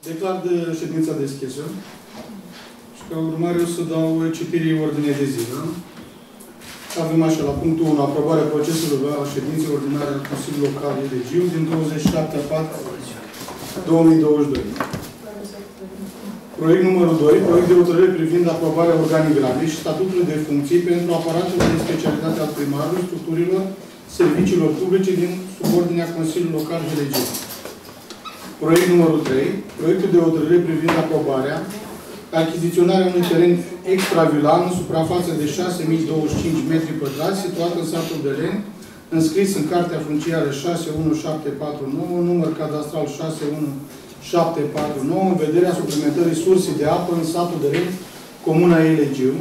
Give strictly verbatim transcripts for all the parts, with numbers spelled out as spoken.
Declar de ședința deschisă și ca urmare o să dau citirii ordinei de zi. Da? Avem așa, la punctul unu, aprobarea procesului la ședinței ordinare al Consiliului Local Elegiu din douăzeci și șapte a patru două mii douăzeci și doi. Proiect numărul doi, proiect de hotărâre privind aprobarea organigramei și statutului de funcții pentru aparatul de specialitate al primarului, structurilor, serviciilor publice din subordinea Consiliului Local Elegiu. Proiect numărul trei, proiectul de hotărâre privind aprobarea, achiziționarea unui teren extravilan în suprafață de șase mii douăzeci și cinci metri pătrați, situat în satul Beleni, înscris în Cartea Funciară șase unu șapte patru nouă, număr cadastral șase unu șapte patru nouă, în vederea suplimentării sursei de apă în satul Beleni, Comuna Elegiu.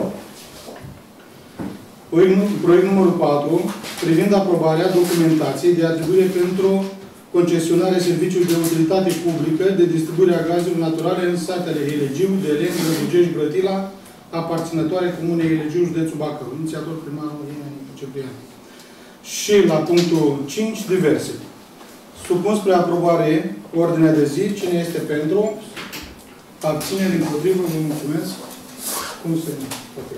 Proiect numărul patru, privind aprobarea documentației de atribuire pentru concesionarea serviciului de utilitate publică de distribuire a gazelor naturale în satele Elegiu, Deleni, Răbugești, Brătila, aparținătoare Comunei Elegiu, județul Bacău. Inițiator primarul Ciprian. Și la punctul cinci, diverse. Supun spre aprobare ordinea de zi. Cine este pentru? Abținere, împotrivă, vă mulțumesc. Cum se poate?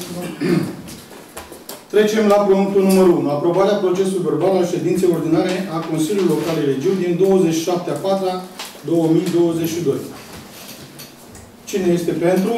Trecem la punctul numărul unu. Aprobarea procesului verbal al ședinței ordinare a Consiliului Local Elegiu din douăzeci și șapte a patru două mii douăzeci și doi. Cine este pentru?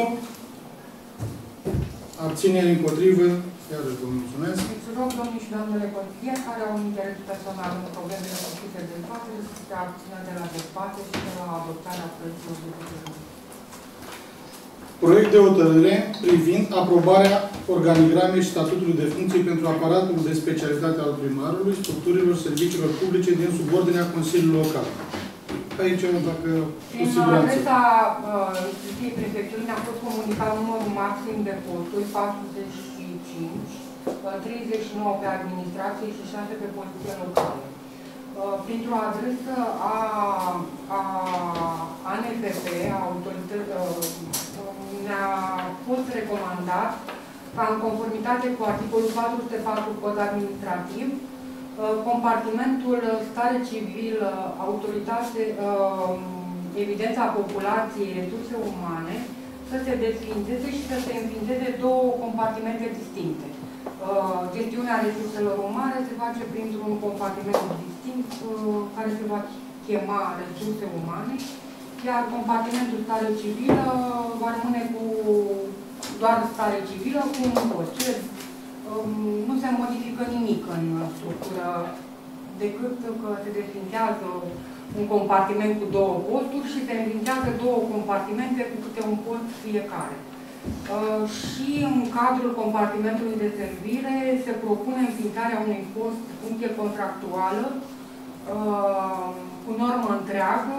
Abținere, împotrivă? Iarăși vă mulțumesc. Îți rog, domnii și doamnele consilieri, care au un interes personal în problemele făcute de dezbatere, să se abțină de la dezbatere și de la adoptarea proiectului de hotărâre. Proiect de hotărâre privind aprobarea organigramei și statutului de funcții pentru aparatul de specialitate al primarului, structurilor, serviciilor publice din subordinea Consiliului Local. Aici, dacă cu siguranță. Prin adresa instituției prefecturii a fost comunicat numărul maxim de posturi, patruzeci și cinci, treizeci și nouă pe administrație și șase pe poliție locală. Printr-o adresă a, a A N F P, a autorității, ne-a fost recomandat ca în conformitate cu articolul patru sute patru cod administrativ, compartimentul stare civil, autoritate, evidența populației, resurse umane, să se desfințeze și să se înființeze două compartimente distincte. Gestiunea resurselor umane se face printr-un compartiment distinct care se va chema resurse umane, iar compartimentul stare civilă va rămâne cu doar stare civilă cu un post. Nu se modifică nimic în structură, decât că se desfințează un compartiment cu două posturi și se înființează două compartimente cu câte un post fiecare. Și în cadrul compartimentului de servire se propune înființarea unui post funcție contractuală cu normă întreagă,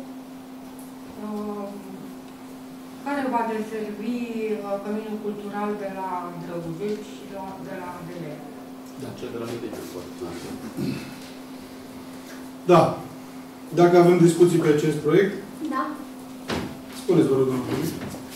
care va deservi căminul cultural de la Drăgujești și de la Delea. Da, cel de la Delea. Da. Dacă avem discuții pe acest proiect? Da. Spuneți, vă rog, domnul Luis.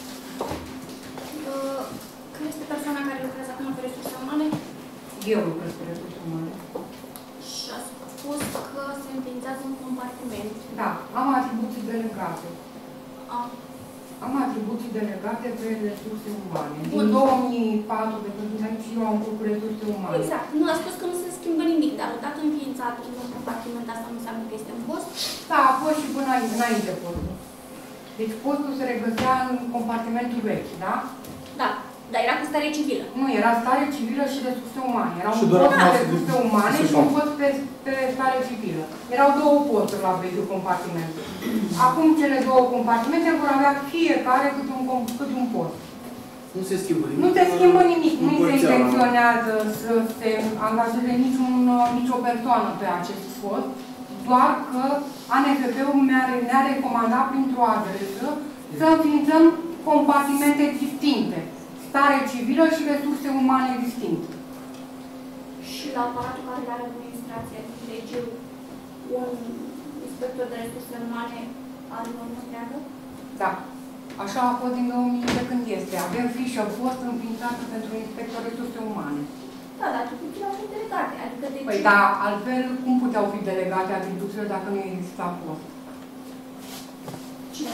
Care este persoana care lucrează acum pe resurse umane? Eu lucrez pe resurse umane. Și a spus că se înființează un compartiment. Da, am atribuții delegate. Ah. Am atribuții delegate pe resurse umane. Din două mii patru, de când sunt aici, eu am lucrat cu resurse umane. Exact. Nu a spus că nu se schimbă nimic, dar odată înființat un compartiment, asta nu înseamnă că este un post? Da, a fost și până înainte postul. Deci postul se regăsea în compartimentul vechi, da? Da. Dar era cu stare civilă. Nu, era stare civilă și resurse umane. Era și un post pe resurse umane și un post pe, pe stare civilă. Erau două posturi la vechiul compartiment. Acum cele două compartimente vor avea fiecare câte un, câte un post. Nu se schimbă nimic. Nu se schimbă nimic. Nu se intenționează să se angajeze niciun, nicio persoană pe acest post, doar că A N F P-ul ne-a recomandat printr-o adresă să înființăm compartimente distincte. Stare civilă și resurse umane distincte. Și la aparatul care are administrația din Elegiu, un inspector de resurse umane are normă întreagă? Da. Așa a fost din două mii de când este. Avem fișă post înființată pentru inspector resurse umane. Da, dar atribuțiile au fost delegate. Adică de Păi ce? da, altfel cum puteau fi delegate atribuțiile dacă nu exista post? Cineva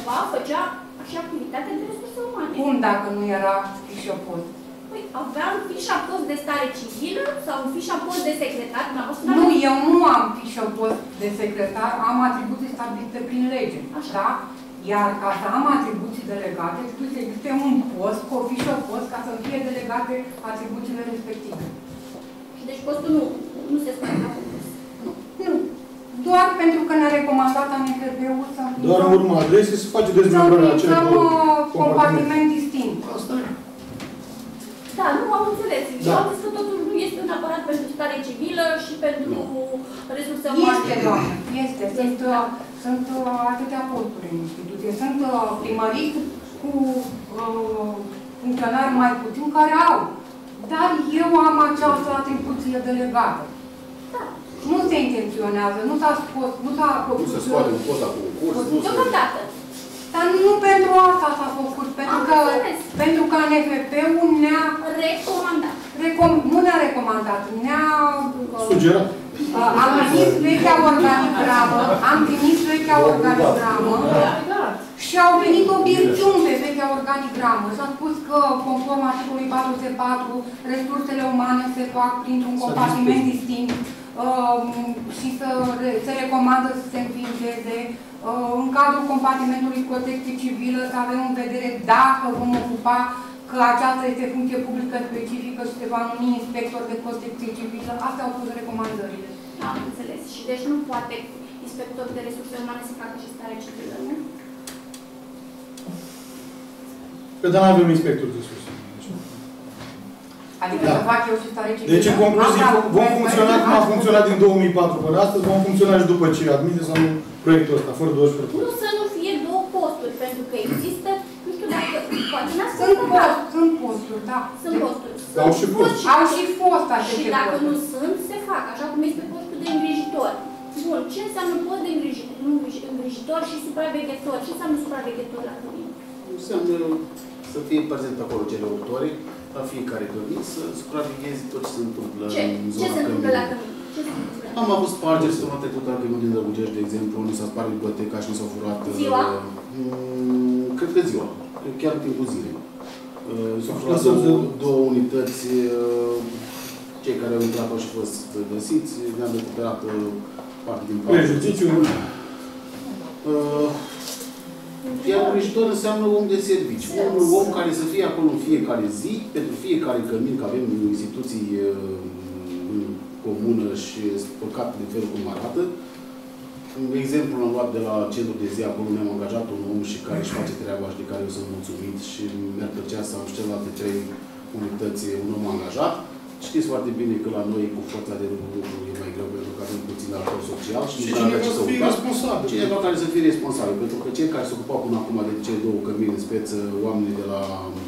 altcineva făcea și activitatea de resurse umane. Cum dacă nu era fișă post? Păi aveam fișa post de stare civilă sau fișa post de secretar, dumneavoastră? Nu, eu nu am fișă post de secretar, am atribuții stabilite prin lege. Așa. Da? Iar ca să am atribuții delegate, trebuie să existe un post, cu o fișă post, ca să fie delegate atribuțiile respective. Și deci postul nu, nu se spune la concurs. Nu. Nu. Doar pentru că ne-a recomandat A N F B-ul să Doar în urma adresei se face dezmembrarea acelor compartiment distinct. Asta e. Da, nu am înțeles. Da. Eu am zis că totul nu este neapărat pentru stare civilă și pentru resurse umane. Este, doamnă, este. Sunt, sunt atâtea posturi în instituție. Sunt primării cu, cu uh, funcționari mai puțin care au. Dar eu am această atribuție delegată. Da. Nu se intenționează, nu s-a scos, nu s-a făcut... Nu se scoate un post la concurs, nu se... Deocamdată. Dar nu pentru asta s-a făcut, pentru Am că, înțeles. pentru că N F P-ul ne-a... Recomandat. Recom nu ne-a recomandat, ne-a... Sugerat. Uh, am trimis vechea organigramă, am trimis vechea organigramă și au venit obiecțiuni pe vechea organigramă. S-a spus că, conform articolului patru sute patru, resursele umane se fac printr-un compartiment distinct uh, și să, se recomandă să se înființeze uh, în cadrul compartimentului protecție civilă, să avem în vedere dacă vom ocupa că aceasta este funcție publică specifică și se va numi inspector de protecție civilă. Astea au fost recomandările. Am înțeles. Și deci nu poate inspectorul de resurse umane să facă și stare civilă, nu? Că dar nu avem inspector de resurse. Adică Da. să fac eu și stare civilă. Deci, în concluzie, vom funcționa cum a funcționat din două mii patru până astăzi, vom funcționa și după ce admite sau nu proiectul ăsta, fără doisprezece. Nu să nu fie două posturi, pentru că există, nu știu dacă, poate n-ați Sunt fost post, sunt posturi, da. Sunt posturi. Au și fost. Au și fost Și aceste dacă nu posturi. sunt, se fac, așa cum este postul de îngrijitor. Bun, ce înseamnă post de îngrijitor, nu, îngrijitor și supraveghetor? Ce înseamnă supraveghetor la cuvânt? Înseamnă să fie prezent acolo cele opt ore, la fiecare dormit, să supraveghezi tot ce se întâmplă Ce? în Ce zona se întâmplă la Cămin. cămin? Ce se întâmplă? Am avut spargeri săptămâna trecută la Cămin din Drăgugești, de exemplu, unde s-a spart biblioteca și ni s-au furat... Ziua? Uh, cred că ziua. Chiar în timpul zilei. Uh, s-au furat Lasă-mi două, să- două unități, uh, cei care au intrat au și fost găsiți, ne-am recuperat uh, parte din parte. Prejudiciu. Uh, Iar îngrijitor înseamnă om de serviciu. Un om care să fie acolo în fiecare zi, pentru fiecare cămin, că avem instituții uh, în comună și spăcat de felul cum arată. Un exemplu l-am luat de la centrul de zi, acolo mi-am angajat un om și care își face treaba și de care eu sunt mulțumit și mi-ar plăcea să am și celelalte trei unități un om angajat. Știți foarte bine că la noi cu forța de lucru e mai greu pentru că avem puțin acord social și, Și nu cineva ce să fie ocupa. responsabil. Cineva care să fie responsabil, pentru că cei care se ocupau până acum de cele două cămini în speță, oamenii de la,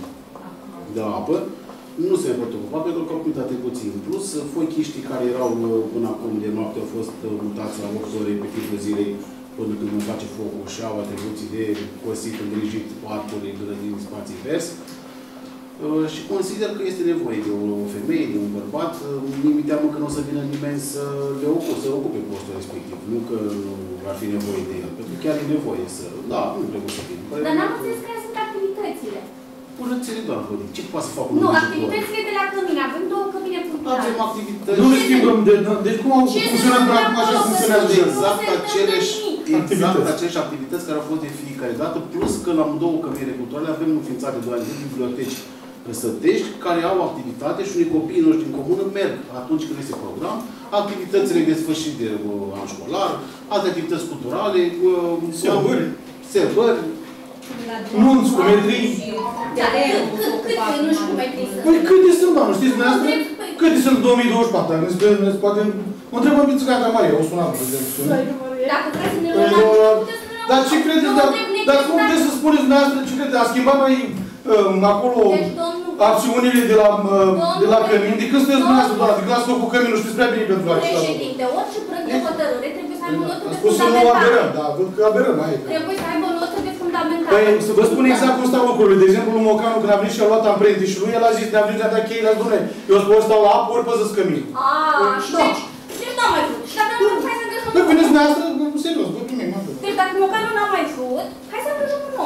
de la apă, nu se pot ocupa pentru că au primit atribuții în plus. Foichiștii care erau până acum de noapte au fost mutați la opt ore pe timpul zilei până când nu face focul și au atribuții de cosit, îngrijit, parcuri, grădini, spații verzi. Uh, și consider că este nevoie de o femeie, de un bărbat. Uh, mi teamă că nu o să vină nimeni să le ocupe, să ocupe postul respectiv. Nu că nu ar fi nevoie de el. Pentru că chiar e nevoie să... Da, nu trebuie să vină. Dar n-am înțeles care sunt activitățile. Părățele doar, văd. Ce poate să facă un Nu, îngrijitor? activitățile de la cămine. Avem două cămine punctuale. Avem activități... Nu ne schimbăm de... Deci cum au Ce se funcționat până acum, întâmplă așa acolo? funcționează Că și nu Exact se întâmplă aceleși, nimic. exact Activități. aceleși activități care au fost de fiecare dată, plus că la două cămine culturale avem înființate de ani de biblioteci sătești care au activitate și unii copiii noștri din comună merg atunci când este program, activitățile de sfârșit de uh, an școlar, alte activități culturale, uh, Sărbări. Sărbări. Nunți, cometrii. Dar cât, cât nu știu cum mai trebuie să... Păi câte sunt, doamnă, știți dumneavoastră? Câte sunt în două mii douăzeci și patru? Ne spune, ne poate... Mă întrebăm pe Țigaca Maria, o sunam, de exemplu. Dacă vreți să ne Păi, luăm uh, puteți să ne luăm Dar ce credeți, dar, dar cum puteți să spuneți dumneavoastră ce credeți? A schimbat mai um, acolo Deci, domnul... acțiunile de la, uh, de la Cămin? De când sunteți dumneavoastră, doamnă? De când ați făcut Căminul, știți prea bine pentru acesta. Președinte, orice proiect de hotărâre trebuie să aibă o notă A de spus să nu aberăm, fundamentare. dar văd că aberăm aici. Trebuie să aibă o notă de fundamentare. Păi, să vă spun exact cum stau lucrurile. De exemplu, lui Mocanu, când a venit și a luat amprente și lui, el a zis, ne-a venit, ne-a dat cheile, a zis, dom'le, eu ori stau la apă, ori păzesc Cămin. Aaa, și Da. deci, deci n-am mai vrut. Și dacă nu, hai să angajăm Păi, un vedeți nou. dumneavoastră, serios, vă primim, mă. Deci dacă măcar nu n-am mai vrut, hai să angajăm un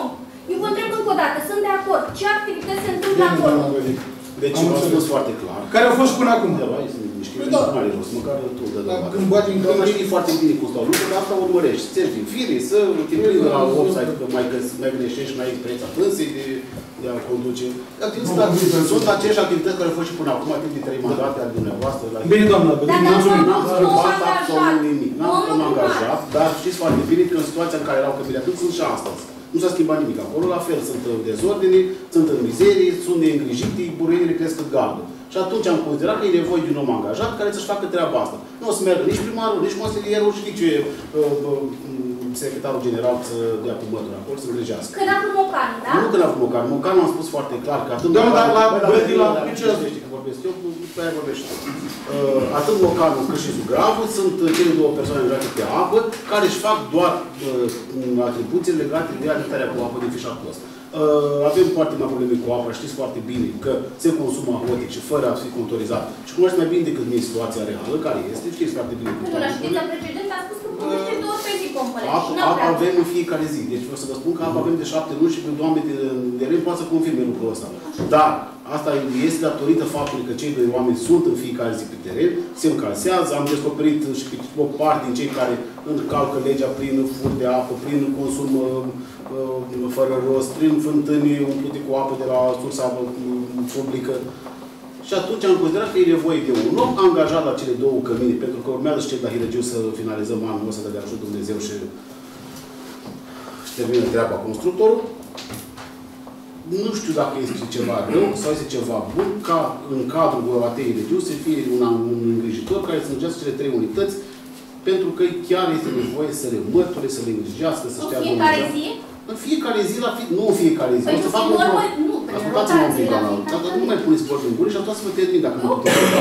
ce activități se întâmplă acolo. Deci v-am spus foarte clar. Care au fost și până acum? Da, hai să ne mișcă. Păi da. Nu are rost, măcar tu dă dă. Când bate în când știi foarte bine cum stau lucrurile, dar asta urmărești. Țeri din firii, să te prindă la website, că mai, mai greșești, mai ai preț atânsii de, de a conduce. Activități, sunt aceeași activități care au fost și până acum, timp de trei mandate ale dumneavoastră. Bine, doamna, n-am schimbat absolut nimic. N-am angajat, dar știți foarte bine că în situația în care erau cămile atunci sunt și astăzi. Nu s-a schimbat nimic acolo, la fel sunt dezordine, sunt în mizerii, sunt neîngrijite, buruienile cresc în gardă. Și atunci am considerat că e nevoie de un om angajat care să-și facă treaba asta. Nu o să meargă nici primarul, nici consilierul și nici uh, uh, secretarul general să dea cu mătura acolo, să îngrijească. Când a vrut Mocanu, da? Nu când a vrut Mocanu. Mocanu am spus foarte clar că atât Doamne, dar la Bădii la... ce știi că vorbesc eu, după aia vorbești tu. Uh, atât Mocanu cât și Zugravu sunt cele două persoane angajate pe apă care își fac doar uh, atribuții legate de alimentarea cu apă din fișatul ăsta. Uh, avem foarte mari probleme cu apa, știți foarte bine că se consumă ahotic și fără a fi contorizat. Și cunoașteți mai bine decât mine situația reală, care este, știți foarte bine. Nu, la știința precedentă a spus că pune două pe zi pompele. Apa avem în fiecare zi. Deci vreau să vă spun că apa avem de șapte luni și pe doamne de, de rând poate să confirme lucrul ăsta. Dar asta este datorită faptului că cei doi oameni sunt în fiecare zi pe teren, se încalsează, am descoperit și pe o parte din cei care încalcă legea prin fur de apă, prin consum fără rost, prin fântâni umplute cu apă de la sursa publică. Și atunci am considerat că e nevoie de un om angajat la cele două cămini, pentru că urmează și cel de la Hiregiu să finalizăm anul ăsta de ajută Dumnezeu și, și termină treaba constructorul. Nu știu dacă este ceva rău sau este ceva bun, ca în cadrul Atei Hiregiu să fie un, un îngrijitor care să îngrijească cele trei unități, pentru că chiar este nevoie să le măture, să le îngrijească, să știa în fiecare zi? În fiecare zi, la fi... nu în fiecare zi. Păi o să fac un nu, ascultați-mă un pic, doamna. Dacă nu mai puneți vorbe în gură și atunci să vă termin dacă nu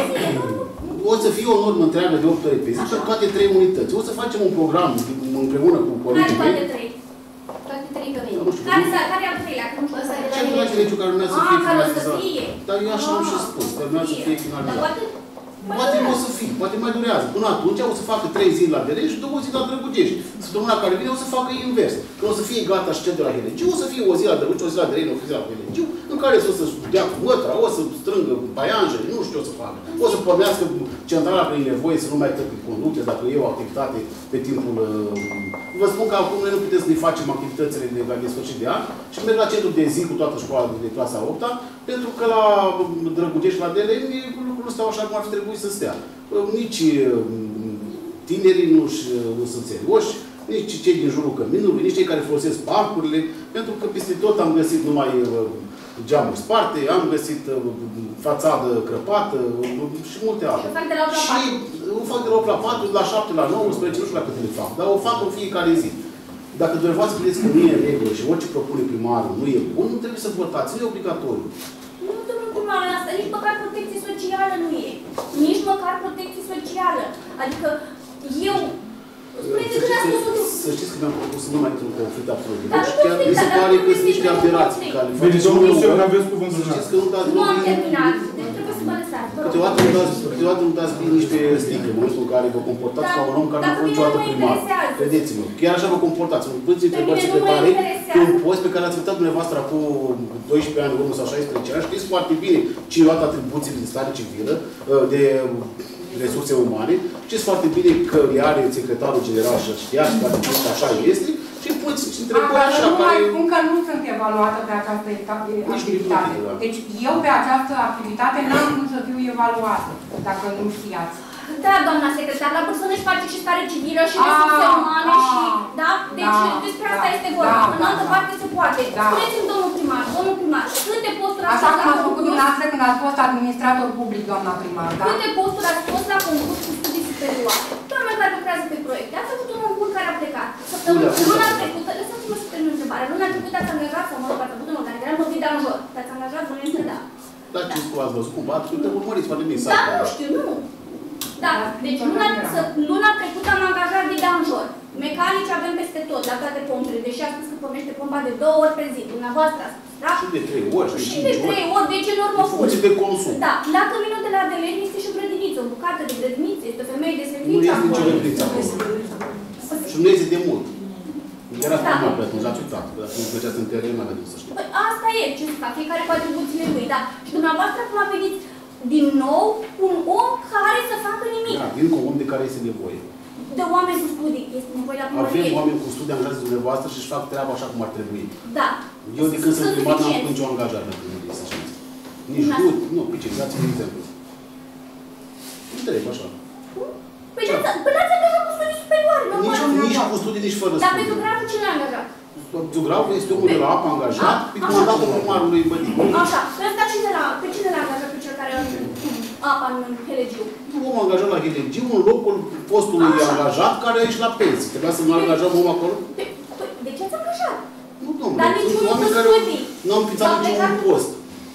o să fie o normă întreagă de opt ore pe zi pentru toate trei unități. O să facem un program împreună cu colegii mei. Toate trei? Toate trei cămini. Care al treilea? Centrul la Hiregiu care urmează să fie finalizat. Dar eu așa am și spus, că urmează să fie finalizat. Poate nu o să fie, poate mai durează. Până atunci o să facă trei zile la Delești și două zile la Drăgugești. Săptămâna care vine o să facă invers. Când o să fie gata și cel de la Hiregiu, o să fie o zi la Drăgugești, o zi la Delești, o zi la Hiregiu, în care o să dea cu mătra, o să strângă baianjele, nu știu ce o să facă. O să pornească centrala prin nevoie să nu mai trebuie conducte, dacă e o activitate pe timpul... Vă spun că acum noi nu putem să ne facem activitățile de, de sfârșit de an și merg la centru de zi cu toată școala de clasa a opta, pentru că la Drăgugești, la Delești, lucrurile stau așa cum ar fi trebuit să stea. Nici tinerii nu, nu sunt serioși, nici cei din jurul căminului, nici cei care folosesc parcurile, pentru că peste tot am găsit numai geamuri sparte, am găsit fațadă crăpată și multe altele. Și o fac de la opt la patru, la șapte, la nouăsprezece, nu știu la câte le fac, dar o fac în fiecare zi. Dacă dumneavoastră credeți că nu e în regulă și orice propune primarul nu e bun, nu trebuie să votați, nu e obligatoriu. Nu, domnul primar, asta nici măcar protecție socială nu e. Nici măcar protecție socială. Adică eu... Să știți că mi-am propus să nu mai intru în conflict absolut. Deci chiar mi se pare că sunt niște aberații care le faceți. Domnul Lucian, aveți cuvântul. Să știți că nu dați... Nu am terminat. Deci trebuie să mă lăsați. Câteodată nu dați bine niște sticle în momentul în care vă comportați ca un om care nu a fost niciodată primar. Credeți-mă. Chiar așa vă comportați. Vă puteți întrebați secretare pe un post pe care ați votat dumneavoastră acum doisprezece ani, urmă sau șaisprezece ani. Știți foarte bine cine a luat atribuțiile de stare civilă, de resurse umane. Știți foarte bine că le are secretarul general și știa și poate că așa este. Și îmi puneți întrebări așa nu care... mai spun că nu sunt evaluată pe această activitate. Deci eu pe această activitate n-am cum să fiu evaluată, dacă nu știați. Da, doamna secretar, la Bârsău își face și stare civilă și resurse umane și... Da? Deci despre asta este vorba. În altă parte se poate. Spuneți-mi, domnul primar, domnul primar, câte posturi ați Așa cum ați făcut dumneavoastră când ați fost administrator public, doamna primar, da? Câte posturi ați fost la concurs cu studii superioare? Doamna care lucrează pe proiecte, ați avut un om bun care a plecat. Luna trecută, lăsați-mă să termin întrebarea, luna trecută ați angajat, sau mă rog, ați avut un organigram pe vidanjor. Te-ați angajat, nu este da. Da, ce ați văzut cum? Ați urmăriți foarte bine. Da, nu știu, nu. Da, deci luna, luna trecută am angajat vidanjor. Mecanici avem peste tot, la toate pompele, deși a spus că pornește pompa de două ori pe zi. Dumneavoastră a spus, da? Și de trei ori, și de trei ori, deci în urmă full. de consum. Da, la căminul de la Adeleni este și o grădiniță, o bucată de grădiniță, este o femeie de serviciu acolo. Nu este nicio grădiniță acolo. Și nu este de mult. Era primar pe atunci, ați uitat. Dacă nu plăceați în teren, nu aveți să știu. Păi asta e, ce să fac, fiecare cu atribuțiile lui, da. Și dumneavoastră acum veniți din nou un om care să facă nimic. Da, din un om de care este nevoie. De oameni cu studii, este nevoie la primărie. Avem oameni cu studii angajați dumneavoastră și își fac treaba așa cum ar trebui. Da. Eu de când sunt Sunt primar n-am suficienți. făcut nicio angajare la primărie, să știți. Nici Da. nu, nu, pe ce, dați-mi un exemplu. Nu trebuie așa. Păi dați- păi dați angajat cu studii superioare, nu Nici, mă nici cu studii, nici fără Dar pe studii. geograful cine l-a angajat? Geograful este omul de la apă angajat, A, pe așa. comandatul primarului Bădic. Așa, pe ăsta cine l-a, pe cine l-a angajat pe cel care a apa în Helegiu? Omul angajat la Helegiu în locul postului Așa. angajat care a ieșit la pensie. Trebuia să nu angajăm omul acolo? Păi, păi, de ce ați angajat? Nu, domnule. Dar Sunt niciunul oameni cu care studii. nu au împițat V-au niciun plecat- post.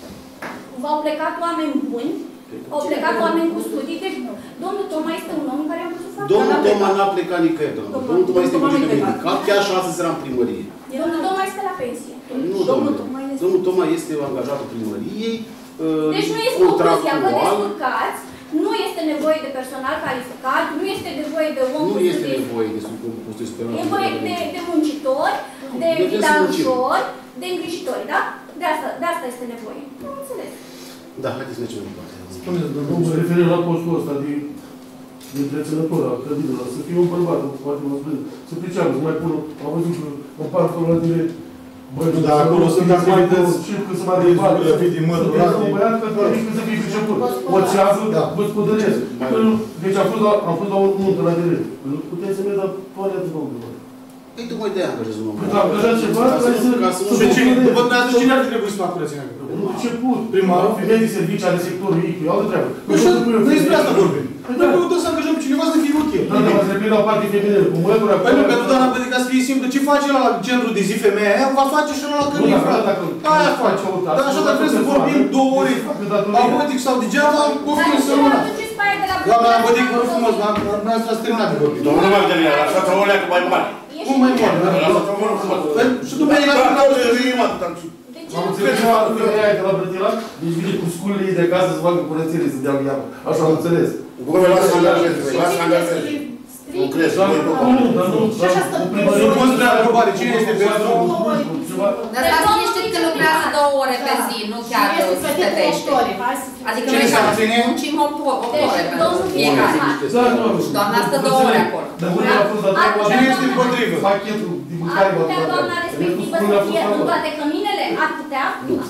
V-au plecat oameni buni, au plecat oameni cu studii, deci domnul Toma este un om care a putut face. Domnul Toma n-a plecat nicăieri, domnule. Domnul- Domnul Toma este Toma îngrijit de nu pleca. medical. Chiar și astăzi era în primărie. Domnul Toma este la pensie. Nu, Domnul domnule. Toma este- Domnul Toma este angajatul primăriei. uh, Deci nu este concluzia, vă contractual. descurcați, nu este nevoie de personal calificat, nu este nevoie de om Nu cu este studii. nevoie de posturi E superioare. nevoie de, de muncitori, de Noi trebuie să muncim. vidanjori, de îngrijitori, da? De asta, de asta este nevoie. Nu înțeles. Da, haideți să mergem mai departe. Spuneți, Nu domnul. mă refer la postul ăsta de, de întreținător al clădirilor, să fie un bărbat, poate mă spune, să priceapă, să mai pună, am văzut că în parcul ăla de băi, Da, acolo sunt activități și că se mai departe, de vid din să mărul fie ăla, un băiat că trebuie să fie priceput. O cează, Da. gospodăresc. Mai- Deci am fost la, am fost la un munte la direct. Puteți să merg la toaletă, domnule. Păi tu mai de-aia angajezi un om. Păi, dacă angajat ceva, Ca să care să- nu- ca să nu- să De cine? vedem. După dumneavoastră, cine ar fi trebuit să facă curățenia? Nu început. Primarul? Femeie de servicii ale sectorului I C U, e altă treabă. Nu știu, nu despre asta vorbim. Păi Noi da. putem să angajăm pe cineva să fie util. Da, dar trebuie la o parte femeie, cu mătura, cu Păi nu, pentru doamna Bădic, ca să fie simplu, ce face la centru de zi femeia aia, va face și la cămin, Nu, frate. dacă- Aia face. Dar așa dacă trebuie să vorbim două ore, apotic sau degeaba, poftim să Dar rămână. atunci pe aia de la Doamna Bădic, vă rog frumos, dumneavoastră ați terminat de vorbit. Domnul Magdalena, lăsați-o o leacă mai mare. Cum mai mult? Lăsați-o, vă rog frumos. Și dumneavoastră la Doamne, să vii, mă, atâta. De ce Am nu înțeles că femeia aia de la Brătila, deci vine cu sculele ei de acasă să facă curățire, să dea iapă. Așa am înțeles. Bă, lasă să angajeze, lasă să angajeze. Nu crezi, Dar nu e nu, tot. nu, dar nu, dar o primărie... Nu poți vrea aprobare. Cine este pentru? Ceva... Dar stați liniștit că lucrează două ore pe zi, nu chiar stătește. Adică Cine noi se abține? muncim opt opt Deci, ore pentru domnul fiecare. primar. Da, nu. Doamna stă două ore acolo. Dar unde a fost la treaba Cine este împotrivă? Pachetul de Ar mâncare la putea doamna toate. respectivă Spune să a fost fie în acolo. toate căminele? Ar putea?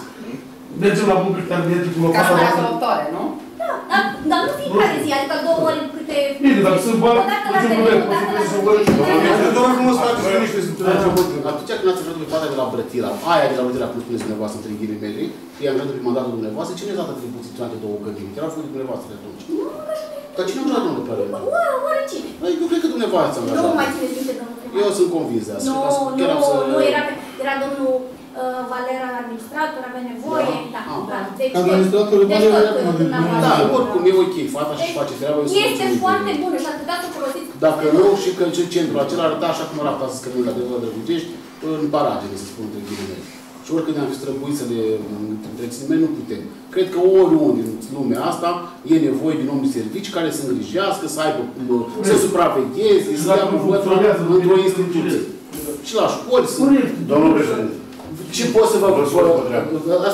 Mergem la public terminetic cu Ca să locata meargă noastră. opt ore, nu? Da, dar, dar nu fiecare zi, adică două ori câte... Bine, dar sunt bani, Odată la facem telefon, probleme, odată la poți să vă telefon. Doamna frumos, faceți liniște, sunt la început. Atunci când ați ajutat pe partea de la Brătila, aia de la Brătila, cum spuneți dumneavoastră, între ghilimele, i-am ajutat pe mandatul dumneavoastră, cine a dat atribuții celelalte două cămini? Erau făcut de dumneavoastră de atunci. Dar cine a ajutat domnul Părere? Oare, oare cine? Păi, eu cred că dumneavoastră ați Nu angajat. mai țineți minte, domnul primar. Eu sunt convins de asta. Nu, Ca să- nu, chiar am să- nu, era, era domnul uh, Valera administrator, avea nevoie, da, Ah. da. Deci, Administratorul deci, Valera tot, acum, dumneavoastră. Da, oricum e ok, fata și face treaba. eu sunt Este mulțumit de foarte el. bună și ar putea să o folosiți. Dacă nu, și că și centrul acela arăta așa cum arată astăzi că nu la Drăgăla Drăgugești, în paragine, să spun între ghilimele. Și oricând ne-am fi străbuit să le întreținem, nu putem. Cred că oriunde în lumea asta e nevoie de un om de servicii care să îngrijească, să aibă, să supravegheze, să dea cuvântul într-o instituție. Și la școli sunt. Domnul președinte, Ce pot să vă Vă spun pe treabă.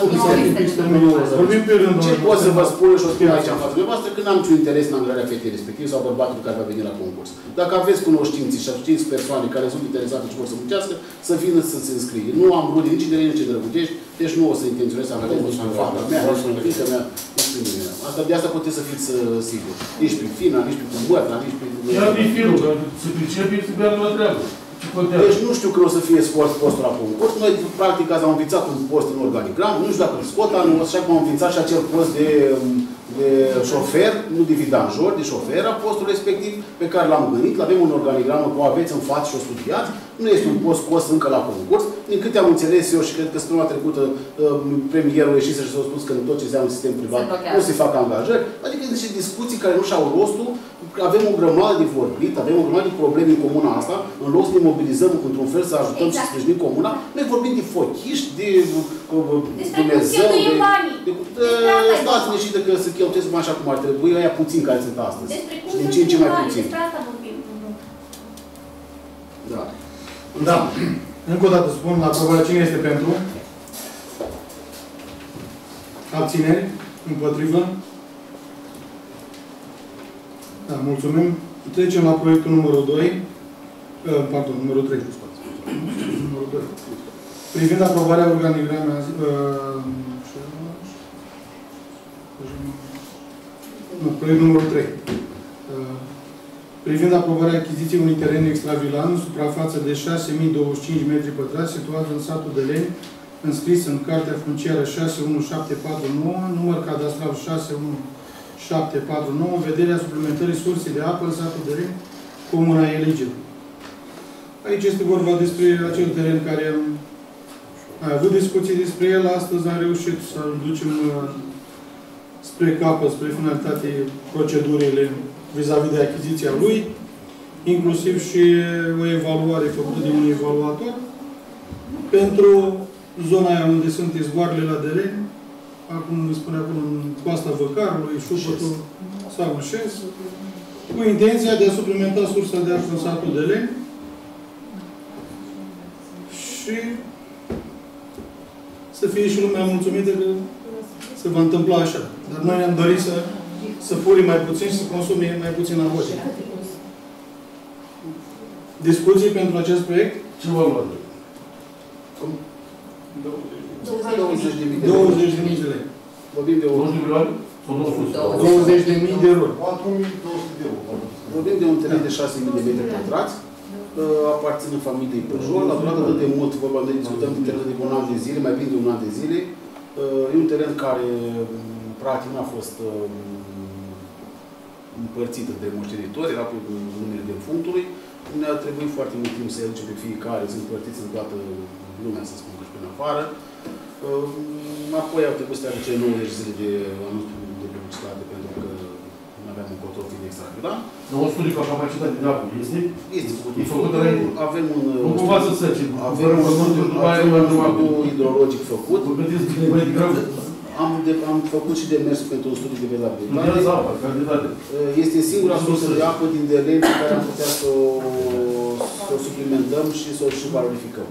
Vorbim pe rând, Ce domnule. pot să vă spun și o spun aici în fața dumneavoastră, că n-am niciun interes în angajarea fetei respectiv sau bărbatului care va veni la concurs. Dacă aveți cunoștințe și știți persoane care sunt interesate și vor să muncească, să vină să se înscrie. Nu am rude nici de nici de Drăgugești, deci nu o să intenționez să angajez nici pe fata mea, nici pe fiica mea, nici pe mine. Asta de asta puteți să fiți uh, siguri. Nici pe fina, nici pe mătra, nici pe... Era pe firul, că se pricepe, se meargă la treabă. Ce contează? Deci nu știu când o să fie scos postul la concurs. Noi, practic, azi am înființat un post în organigram. Nu știu dacă îl scot anul, așa cum am înființat și acel post de, de șofer, nu de vidanjor, de șofer, a postul respectiv pe care l-am gândit. L-avem un organigram, o aveți în față și o studiați. Nu este un post scos încă la concurs. Din câte am înțeles eu și cred că săptămâna trecută premierul ieșise și s-a spus că în tot ce înseamnă sistem privat nu se fac angajări. Adică sunt niște discuții care nu și-au rostul. Avem o grămadă de vorbit, avem o grămadă de probleme în comuna asta, în loc să ne mobilizăm într-un fel să ajutăm exact. Și să sprijinim comuna, noi vorbim de fochiști, de Despre Dumnezeu, cum de... cheltuim banii. de, Despre asta e stați vorba. liniștit de că să cheltuiesc bani așa cum ar trebui, aia puțin care sunt astăzi. Despre cum Și din ce în ce cheltuim mai banii, puțin. despre asta vorbim. Da. Da. Încă o dată spun, la aprobarea cine este pentru? Abțineri? Împotrivă? Da, mulțumim. Trecem la proiectul numărul doi. Uh, pardon, numărul trei. Numărul doi. Privind aprobarea organigramei uh, nu, proiectul numărul trei. Uh, privind aprobarea achiziției unui teren extravilan, suprafață de șase mii douăzeci și cinci metri pătrați, situat în satul de Leni, înscris în Cartea Funciară șase unu șapte patru nouă, număr cadastral șase unu șapte patru nouă, vederea suplimentării sursei de apă în satul de Leni, Comuna Eligel. Aici este vorba despre acel teren care am mai avut discuții despre el. Astăzi am reușit să-l ducem spre capăt, spre finalitate, procedurile vis-a-vis de achiziția lui, inclusiv și o evaluare făcută de un evaluator pentru zona aia unde sunt izvoarele la Deleni, acum îmi spune acolo în coasta Văcarului, Șupătul sau în Șes, cu intenția de a suplimenta sursa de apă în satul Deleni și să fie și lumea mulțumită că se va întâmpla așa. Dar noi ne-am dorit să, să furi mai puțin și să consume mai puțin apă. Discuții pentru acest proiect? Ce vă luat? douăzeci de mii de lei. Vorbim de douăzeci de milioane? douăzeci de mii de euro. patru mii două sute de euro. Vorbim de un teren de șase mii de metri pătrați, aparține familiei Peugeot. La durată de mult, vorba de discutăm de teren de un an de zile, mai bine de un an de zile. E un teren care, practic, nu a fost împărțit de moștenitori, era pe numele defunctului. Ne-a trebuit foarte mult timp să îi aducem pe fiecare, sunt împărțiți în toată lumea, să spun că și până afară. Apoi au trebuit să aduce nouăzeci zile de anunț de publicitate, pentru că nu aveam un control fiind extravilan. Dar un studiu ca capacitate de apă este? Este făcut. E făcut înainte? Avem un... Nu cumva să săci. Avem un studiu hidrologic făcut. Vă gândiți că e mai degrabă? Am, de, am făcut și demersul pentru un studiu de velabilitate. Studiază apa, cantitate. Este singura sursă de apă din Deleni pe care am putea să o, să o suplimentăm și să o și valorificăm.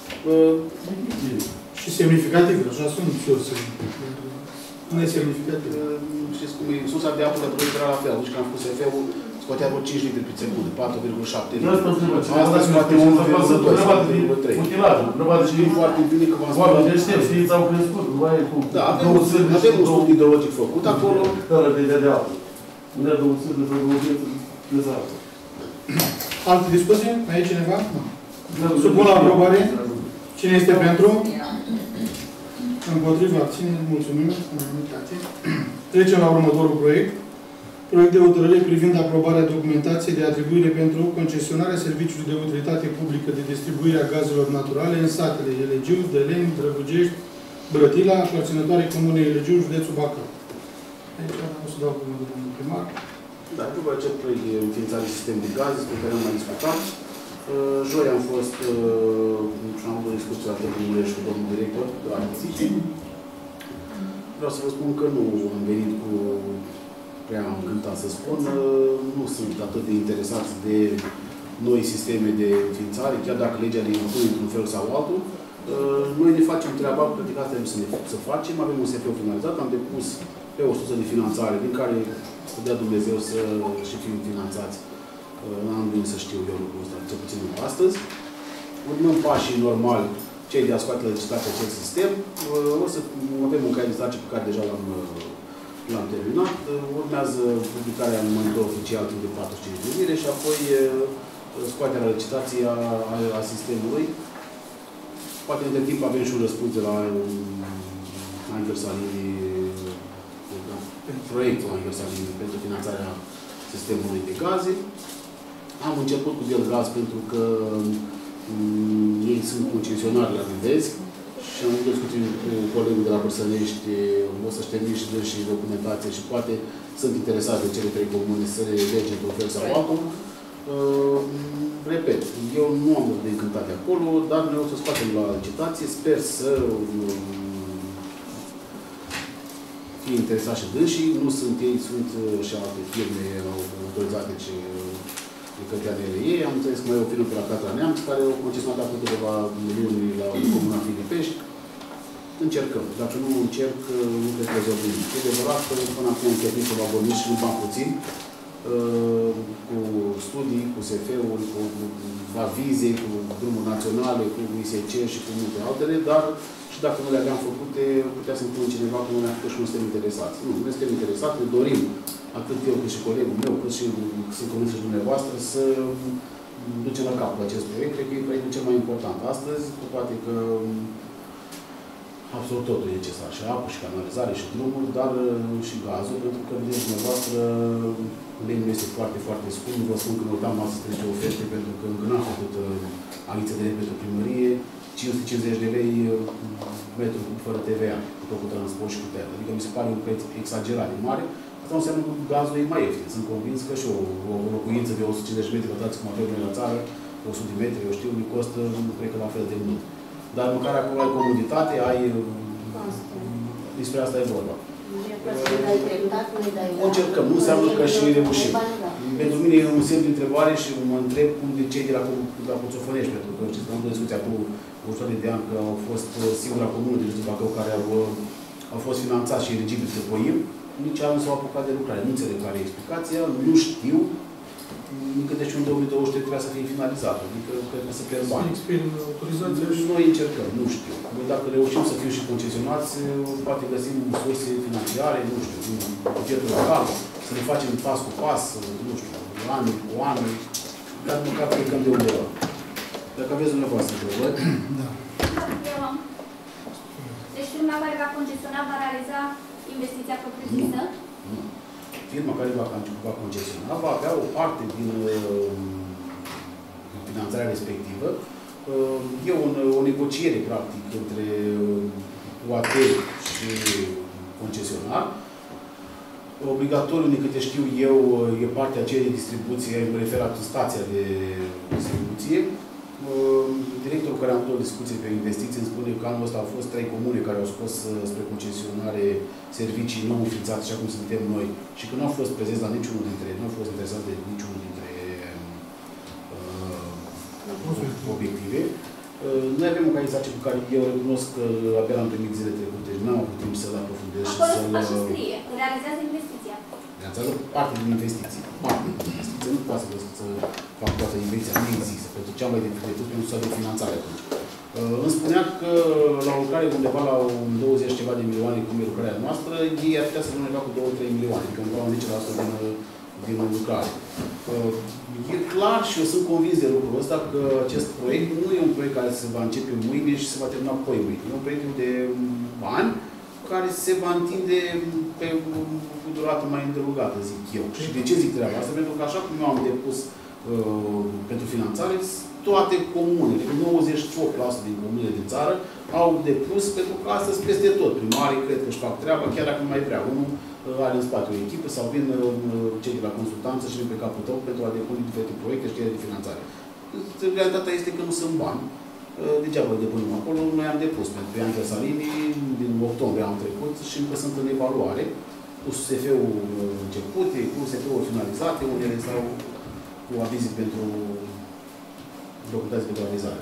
Și semnificativ, așa sunt surse. Nu e semnificativ. Știți cum e? Sursa de apă de proiect era la fel. Atunci când am făcut S F ul, scotea vreo cinci litri pe secundă, patru virgulă șapte litri. Asta scoate unu virgulă doi, patru virgulă trei. Utilajul. Știm foarte bine că v-am spus. Oamenii deștept, știți, au crescut. Nu mai e cum. Da, avem un studiu hidrologic făcut acolo. Care de de apă. Nu ne-a două sârbe să două vieță de apă. Alte discuții? Mai e cineva? Nu. Supun la aprobare. Cine este pentru? Împotriva, abține, mulțumim, unanimitate. Trecem la următorul proiect. Proiect de hotărâre privind aprobarea documentației de atribuire pentru concesionarea serviciului de utilitate publică de distribuire a gazelor naturale în satele Elegiu, Deleni, Drăgugești, Brătila, aparținătoare Comunei Elegiu, județul Bacău. Aici o să dau cuvântul domnului primar. Da, după acest proiect de înființare de sistem de gaze, pe care am mai discutat. Joi am fost și am avut o discuție la Târgu Mureș cu domnul director de la achiziții. Vreau să vă spun că nu am venit cu prea încântat să spun. Nu sunt atât de interesați de noi sisteme de înființare, chiar dacă legea le impune într-un fel sau altul. Noi ne facem treaba, practic asta trebuie să, ne, să facem. Avem un S F finalizat, am depus pe o sută de finanțare, din care să dea Dumnezeu să și fim finanțați. N-am venit să știu eu lucrul ăsta, cel puțin astăzi. Urmăm pașii normali, cei de a scoate la licitație acest sistem. O să avem un caiet de sarcini pe care deja l-am terminat. Urmează publicarea în monitor oficial timp de patruzeci și cinci de zile și apoi scoaterea la licitație a, a, a sistemului. Poate între timp avem și un răspuns de la Angel Salini, proiectul Angel Salini pentru finanțarea sistemului de gaze. Am început cu Delgaz pentru că um, ei sunt concesionari la Vivezi și am discutat cu colegul de la Bărsănești, o să-și termin și dâns și documentație și poate sunt interesați de cele trei comune să le lege într-un fel sau altul. Uh, repet, eu nu am de încântat de acolo, dar noi o să scoatem la licitație. Sper să um, fie interesați și dânsii. Nu sunt ei, sunt și alte firme autorizate ce de către A N R E. Am înțeles că mai e o firmă pe la Piatra Neamț, care au concesionat acum câteva luni la Comuna Filipești. Încercăm. Dacă nu încerc, nu cred că rezolv nimic. E adevărat că până acum am cheltuit ceva bănuți și nu bani puțin, cu studii, cu S F-uri, cu avize, cu drumuri naționale, cu I S C și cu multe altele, dar și dacă nu le aveam făcute, putea să-mi pună cineva că nu le-am făcut și nu suntem interesați. Nu, nu suntem interesați, ne dorim, atât eu cât și colegul meu, cât și sunt convins și dumneavoastră, să ducem la capul acest proiect. Cred că e proiectul cel mai important astăzi, cu toate că absolut totul e necesar, și apă, și canalizare, și drumuri, dar și gazul, pentru că, vedeți dumneavoastră, lemnul este foarte, foarte scump. Vă spun că mă uitam astăzi să trece oferte, pentru că încă n-am făcut uh, achiziție de lemn pentru primărie, cinci sute cincizeci de lei metru fără T V A, cu tot cu transport și cu teren. Adică mi se pare un preț exagerat de mare. Asta înseamnă că gazul e mai ieftin. Sunt convins că și o, o locuință de o sută cincizeci de metri pătrați, cum avem noi la țară, o sută de metri, eu știu, mi costă, cred că la fel de mult. Dar măcar acolo ai comoditate, ai... Despre asta e vorba. O încercăm, nu înseamnă că și reușim. Pentru mine e un semn de întrebare și mă întreb cum de cei de la, la Coțofănești, pentru că știți că am avut discuția cu o sută de ani, că au fost singura comună de județul Bacău care au, au fost finanțați și eligibili să poim, nici anul s-au apucat de lucrare. Nu înțeleg care e explicația, nu știu. Încă deci în două mii douăzeci și trei trebuia să fie finalizat. Adică cred că să pierd bani. Noi încercăm, nu știu. Dacă reușim să fim și concesionați, poate găsim surse financiare, nu știu, din bugetul local, să ne facem pas cu pas, nu știu, ani cu ani, dar măcar plecăm de undeva. Dacă aveți dumneavoastră întrebări. Da. Eu am. Deci firma care va concesiona va realiza investiția propriu-zisă? Nu. Firma care va, va concesiona va avea o parte din uh, finanțarea respectivă. Uh, e o, o negociere, practic, între U A T și concesionar. Obligatoriu, din câte știu eu, e partea aceea de distribuție, mă refer la stația de distribuție. Directorul care am avut o discuție pe investiții îmi spune că anul ăsta au fost trei comune care au scos spre concesionare servicii nou înființate, așa cum suntem noi, și că nu au fost prezenți la niciunul dintre, nu au fost interesați de niciunul dintre uh, obiective. Uh, noi avem o calitate pe care eu recunosc că abia l-am primit zile trecute, n-am avut timp să-l aprofundez și să-l... Acolo scrie, realizează investiția. Realizează parte din investiții. Parte din investiții. Nu poate să, să fac toată investiția, nu există. Pentru ce am mai de făcut pentru să de finanțare atunci. Uh, îmi spunea că la lucrare undeva la douăzeci ceva de milioane, cum e lucrarea noastră, ei ar putea să rămână cu două trei milioane, adică undeva la zece la sută din, din lucrare. Uh, e clar și eu sunt convins de lucrul ăsta că acest proiect nu e un proiect care se va începe mâine și se va termina poi mâine. E un proiect de bani care se va întinde pe o durată mai îndelungată, zic eu. Și de ce zic treaba asta? Pentru că așa cum eu am depus uh, pentru finanțare, toate comunele, nouăzeci și opt la sută din comunele din țară, au depus, pentru că astăzi peste tot. Primarii cred că își fac treaba, chiar dacă nu mai vrea. Unul uh, are în spate o echipă sau vin uh, cei de la consultanță și vin pe capul tău pentru a depune diferite proiecte și de finanțare. Realitatea este că nu sunt bani. Degeaba îl depunem acolo, noi am depus pentru Ianca Salini din octombrie anul trecut și încă sunt în evaluare, cu S F-ul începute, cu S F-ul finalizate, unele sau cu avize pentru documentații de realizare.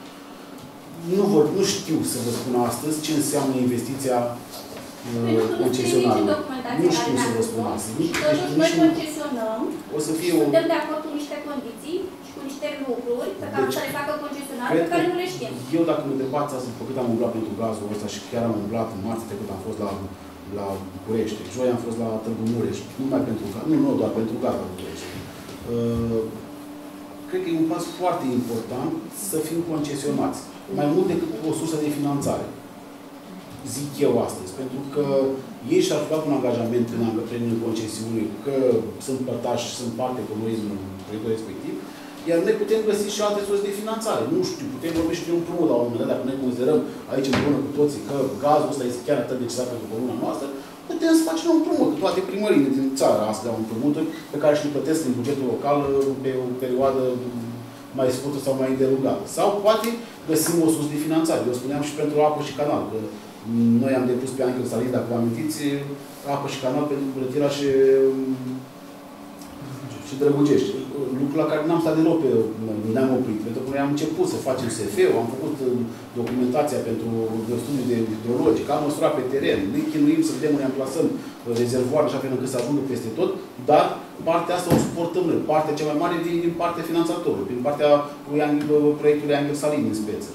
Nu, vor, nu știu să vă spun astăzi ce înseamnă investiția concesionară. Nu știu să vă spun astăzi. Totuși noi concesionăm, o să fie suntem de acord cu niște condiții și cu niște lucruri pe care să le facă concesionarul, pe care nu le știm. Eu, dacă mă întrebați asta, după cât am umblat pentru gazul ăsta și chiar am umblat în marți trecut, am fost la, la București, joi am fost la Târgu Mureș, nu numai pentru gaz, nu, nu, doar pentru gaz la București. Uh, cred că e un pas foarte important să fim concesionați, mai mult decât o sursă de finanțare. Zic eu astăzi, pentru că ei și-au luat un angajament prin angajamentul concesiunii că sunt părtași, sunt parte cu noi în proiectul respectiv, iar noi putem găsi și alte surse de finanțare. Nu știu, putem vorbi și de un împrumut la un moment dat, dacă noi considerăm aici împreună cu toții că gazul ăsta este chiar atât de necesar pentru comuna noastră, putem să facem un împrumut. Toate primările din țară astea au împrumuturi pe care și le plătesc din bugetul local pe o perioadă mai scurtă sau mai îndelungată. Sau poate găsim o sursă de finanțare. Eu spuneam și pentru apă și canal, că noi am depus pe Angel Salin, dacă vă amintiți, apă și canal pentru Brătila și, și Drăgugești. lucru la care n-am stat deloc pe, ne-am oprit, pentru că noi am început să facem S F-ul, am făcut documentația pentru studiul de hidrologic, am măsurat pe teren, ne chinuim să vedem unde amplasăm rezervoare așa fel încât să ajungă peste tot, dar partea asta o suportăm noi. Partea cea mai mare vine din partea finanțatorului, din partea proiectului Angel Salin în speță.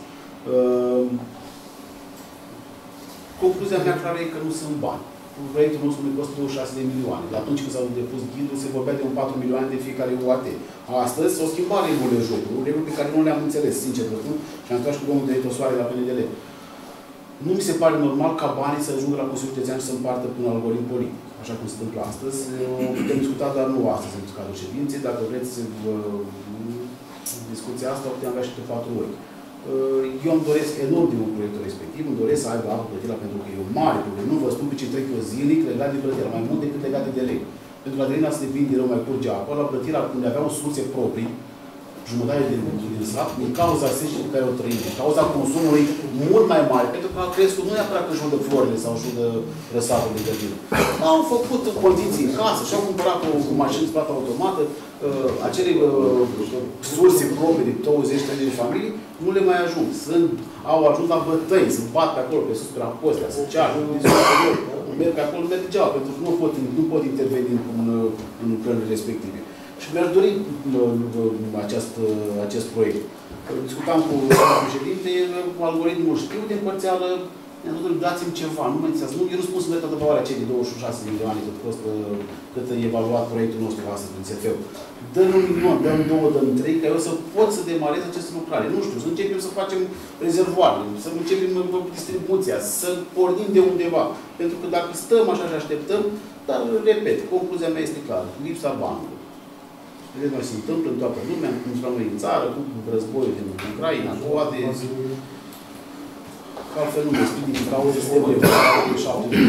Concluzia mea clară e că nu sunt bani. Proiectul nostru ne costă douăzeci și șase de milioane. De atunci când s-au depus ghidul, se vorbea de un patru milioane de fiecare U A T. Astăzi s-au schimbat regulile jocului, reguli pe care nu le-am înțeles, sincer vă spun, și am stat și cu domnul director Soare la P N D L. Nu mi se pare normal ca banii să ajungă la Consiliul Județean și să împartă până la algoritm politic, așa cum se întâmplă astăzi. Putem discuta, dar nu astăzi, în cadrul ședinței. Dacă vreți discuția asta, o putem avea și de patru ori. Eu îmi doresc enorm din proiectul respectiv, îmi doresc să aibă apă plătirea pentru că e o mare problemă. Nu vă spun pe ce trec eu zilnic legat de plătirea, mai mult decât legat de lei. Pentru că la Drina se vinde rău, mai curge apă, la plătirea unde aveau surse proprii, jumătate de din sat, din cauza secetei pe care o trăim, din cauza consumului mult mai mare, pentru că a crescut nu neapărat că judă florile sau judă răsatul de gătire. Au făcut condiții în casă și au cumpărat o, o mașină de plată automată, uh, acele uh, surse proprii de douăzeci treizeci de familii nu le mai ajung. Sunt, au ajuns la bătăi, se bat pe acolo, pe sus, pe la postea, se ceară, merg pe acolo, merg degeaba, pentru că nu pot, nu pot interveni în, în lucrările respective. Și mi-aș dori acest, acest proiect. Discutam cu președinte, cu algoritmul știu de împărțeală, mi-am zis, dați-mi ceva, nu mă înțeles. Nu, eu nu spun să merg toată valoarea cei de douăzeci și șase de milioane, cât costă, cât e evaluat proiectul nostru astăzi în S F-ul. Dă-mi un milion, dă-mi două, dă-mi trei, ca eu să pot să demarez această lucrare. Nu știu, să începem să facem rezervoare, să începem distribuția, să pornim de undeva. Pentru că dacă stăm așa și așteptăm, dar, repet, concluzia mea este clară, lipsa banului. Vedeți, noi se întâmplă în toată lumea, cum la noi în țară, cu războiul din Ucraina, cu toate. Altfel nu mă spui din cauze, se trebuie de șapte de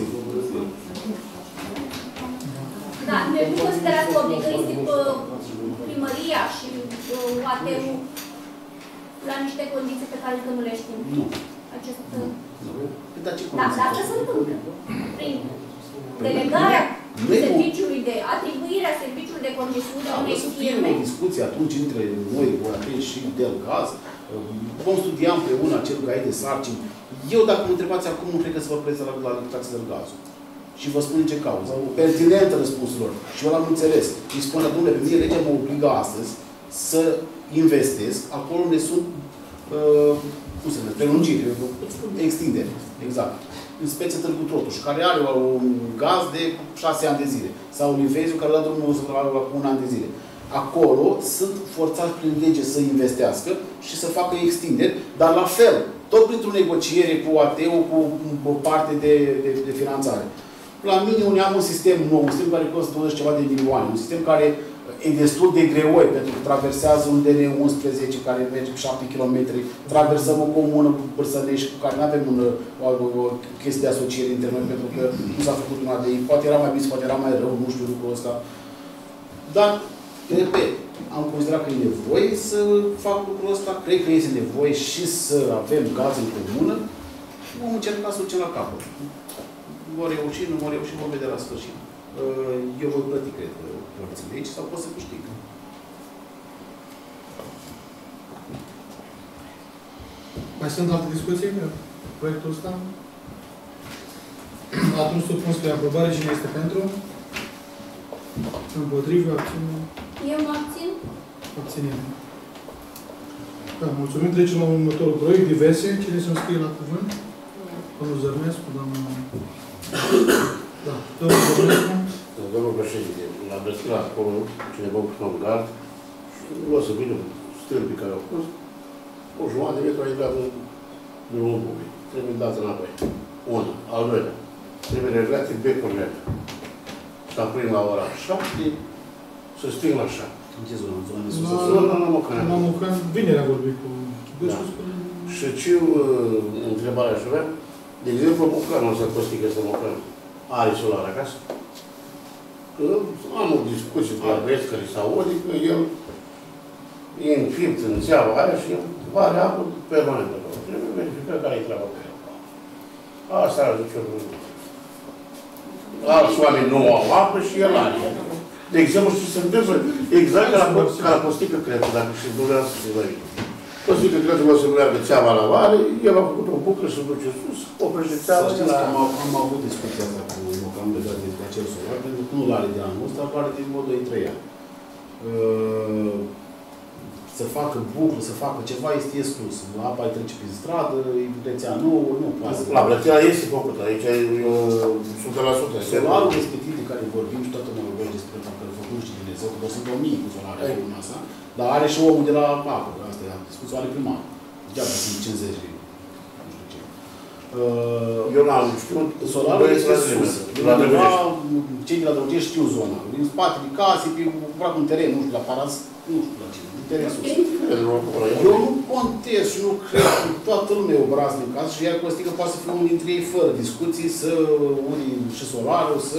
Da, deci nu considerați că obligăți tip primăria și U A T-ul la niște condiții pe care încă nu le știm? Nu. Acest... Dar ce da, dar asta se întâmplă. Prin delegarea serviciului de atribuirea serviciului de concesiune a unei firme. O discuție atunci între noi, U A T și Delgaz. Vom studia împreună acel caiet de sarcini. Eu, dacă mă întrebați acum, nu cred că să vă preț la, la licitația Delgazul. Și vă spun în ce cauză. Pertinentă răspunsurilor. Și eu l-am înțeles. Și spun, domnule, pe mine legea mă obligă astăzi să investesc acolo unde sunt uh, cum se numește, prelungiri, extindere. Exact. În speță Târgu Trotuș, care are un gaz de șase ani de zile. Sau un Liveziu care a dat drumul la un an de zile. Acolo sunt forțați prin lege să investească și să facă extinderi, dar la fel, tot printr-o negociere cu A T-ul, cu o parte de, de, de finanțare. La mine unde am un sistem nou, un sistem care costă douăzeci ceva de milioane, un sistem care e destul de greoi, pentru că traversează un D N unsprezece care merge șapte kilometri, traversăm o comună cu Bârsănești, cu care nu avem un, o, o chestie de asociere între noi, pentru că nu s-a făcut una de ei. Poate era mai bine, poate era mai rău, nu știu lucrul ăsta. Dar, repet, am considerat că e nevoie să fac lucrul ăsta, cred că este nevoie și să avem gaz în comună, vom încerca să ducem la capăt. Vor reuși, nu vor reuși, vom vedea la sfârșit. Eu voi plăti, cred, părțile aici sau pot să câștig. Mai sunt alte discuții pe proiectul ăsta? Atunci supun spre aprobare. Cine este pentru? Împotrivă, abține. Eu mă abțin. Abținem. Da, mulțumim. Trecem la următorul proiect. Diverse. Cine se înscrie la cuvânt? Domnul Zărnescu, doamna... Da, domnul Zărnescu. Domnul președinte, l-am găsit la acolo, cineva cu un gard, și nu o să vină stâlpii care au fost, o jumătate de metru a intrat în drumul public. Trebuie dat înapoi. Una. Al doilea. Trebuie reglate becurile. S-a prins la ora șapte, să sting la șapte. În ce zonă? În zona de sus? La Mocan. La Mocan. Vineri a vorbit cu... Și ce întrebarea aș avea? De exemplu, Mocanul ăsta, Costică, este Mocan. Are solar acasă? Că am o discuție cu la băieți care se aude, că el e înfipt în țeava aia și are apă permanent acolo. Trebuie verificat care e treaba cu el. Asta zice eu. Alți oameni nu au apă și el are. De exemplu, știu ce se întâmplă? Exact ca la, ca la postică creată, dacă și durează să vă postică creată vă să meargă țeava la mare, el a făcut o buclă și se duce sus, oprește țeava. Să știți că am, am avut discuția asta cu Mocan legat de acel solar, pentru că nu l-are de anul ăsta, l-are din mod doi trei ani. Uh, să facă buclă, să facă ceva, este exclus. Apa îi trece prin stradă, rețea nouă, nu poate. La plătirea este făcută, aici e o sută la sută. Solarul respectiv de care vorbim și toată lumea vorbește despre faptul că făcut și Dumnezeu, că sunt o mie cu solare în masa, dar are și omul de la apă, asta e discuția, are primar. Degeaba sunt cincizeci, nu știu ce. Eu n-am știut, solarul este sus. Cei de la Drăgești știu zona. Din spatele casei, pe un teren, nu știu, la Paras, nu știu la cine. Eu nu contez și nu cred că toată lumea e obraznic în casă și ea consider că poate să fie unul dintre ei fără discuții, să unii și solarul, să...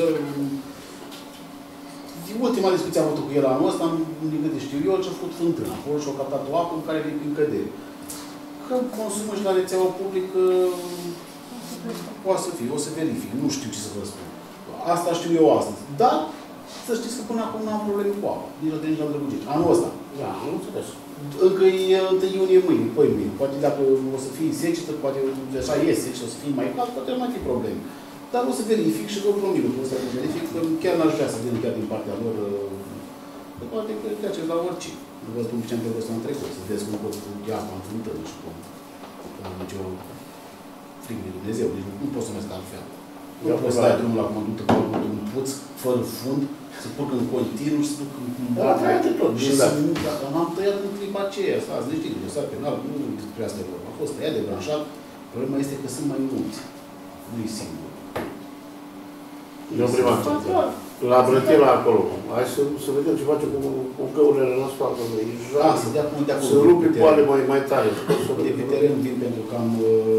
Ultima discuție am avut cu el anul ăsta, din câte știu eu, și-a făcut fântâna acolo și-a captat o apă în care e în cădere. Că consumă și la rețeaua publică, poate să fie, o să verific, nu știu ce să vă spun. Asta știu eu astăzi. Dar să știți că până acum nu am probleme cu apă. Nici la Drăgești, nici la Drăgugești. Anul ăsta. Da, nu înțeles. Încă e întâi iunie mâine, păi mâine. Poate dacă o să fie secetă, poate așa e secetă, o să fie mai cald, poate nu mai fi probleme. Dar o să verific și vă promit că o să verific, că chiar n-aș vrea să vin chiar din partea lor. Că poate că e acest la oricine. Nu vă spun ce am făcut ăsta în trecut, să vedeți cum pot ia apa în fântână și cum. Că am nicio frică de Dumnezeu, deci nu pot să merg altfel. Nu pot să dai drumul la conductă cu un puț, fără fund, să purc în continuu și să duc în... Da, tăiate tot. Dar n-am tăiat în clipa aceea, stați liniștit, de stat penal, nu despre asta e vorba. A fost tăiat de branșat, problema este că sunt mai mulți. Nu-i singur. Eu prima la Brătila acolo. Hai să, să vedem ce face cu, cu găurile în asfalt. Da, să dea cum de acolo. Să rupi poale mai, mai tare. De pe teren vin pentru că am,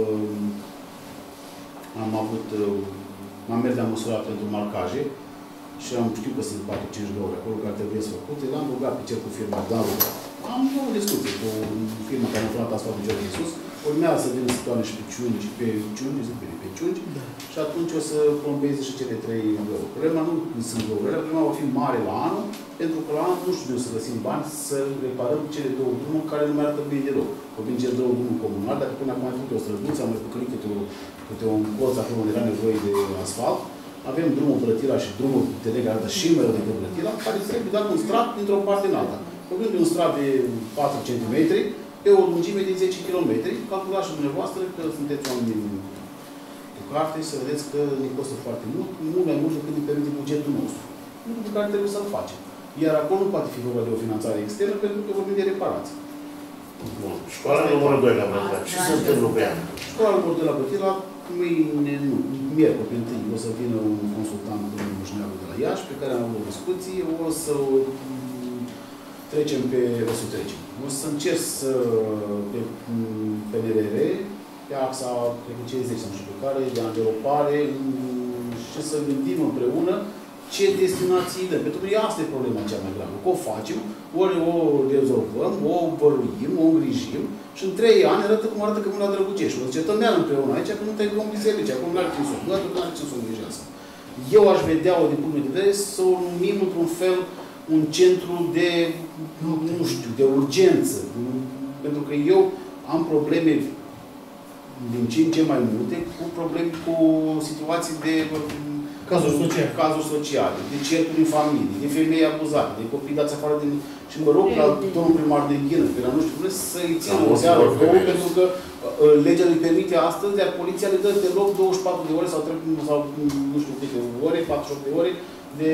am avut, m-am mers de-am măsurat pentru marcaje și am știut că sunt patru cinci găuri acolo care trebuie să făcute. L-am rugat pe cel cu firma, dar am avut o discuție cu firma care a furat asfaltul George Iisus. Urmează să vină să toane și pe ciungi, pe ciungi, zic pe ciungi, da. Și atunci o să plombeze și cele trei găuri. Problema nu sunt găurile, problema va fi mare la anul, pentru că la anul nu știu să găsim bani să reparăm cele două drumuri care nu mai arată bine deloc. Vorbim cele două drumuri comunale, dacă până acum am făcut o străduță, am mai făcut câte, o, câte un colț acolo unde era nevoie de asfalt, avem drumul Brătila și drumul de care arată și mai rău decât Brătila, care trebuie dat un strat dintr-o parte în alta. Vorbim de un strat de patru centimetri, pe o lungime de zece kilometri, calculați și dumneavoastră că sunteți oameni cu carte și să vedeți că ne costă foarte mult, mult mai mult decât ne permite bugetul nostru. Lucru pe care trebuie să-l facem. Iar acolo nu poate fi vorba de o finanțare externă, pentru că vorbim de reparații. Bun. Școala numărul doi la Brătila. Ce se întâmplă pe ea? Școala numărul doi la Brătila, mâine, nu, miercuri, pe întâi, o să vină un consultant, domnul Mușneagu de la Iași, pe care am avut o discuție, o să trecem pe, o să trecem. O să încerc să, pe, pe N R R, pe axa, cred că cei zece, nu știu pe care, de anvelopare, și să gândim împreună ce destinații dăm. Pentru că asta e problema cea mai gravă. Că o facem, ori o rezolvăm, o văruim, o îngrijim și în trei ani arată cum arată Cămâna Drăgugești. O zice, tămeală împreună aici, că nu te-ai om biserici, acum nu are cine să o gătă, nu are cine să o îngrijească. Eu aș vedea-o din punct de vedere să o numim într-un fel un centru de, nu știu, de urgență. Pentru că eu am probleme din ce în ce mai multe cu probleme, cu situații de cazuri sociale, cazuri sociale, de cercuri în familie, de femei abuzate, de copii dați afară din... Și mă rog la domnul primar de Ghină, pe la nu știu, să-i țină o seară, două, pentru că uh, legea îi permite astăzi, iar poliția le dă de loc douăzeci și patru de ore sau, sau nu știu câte ore, patruzeci și opt de ore, de...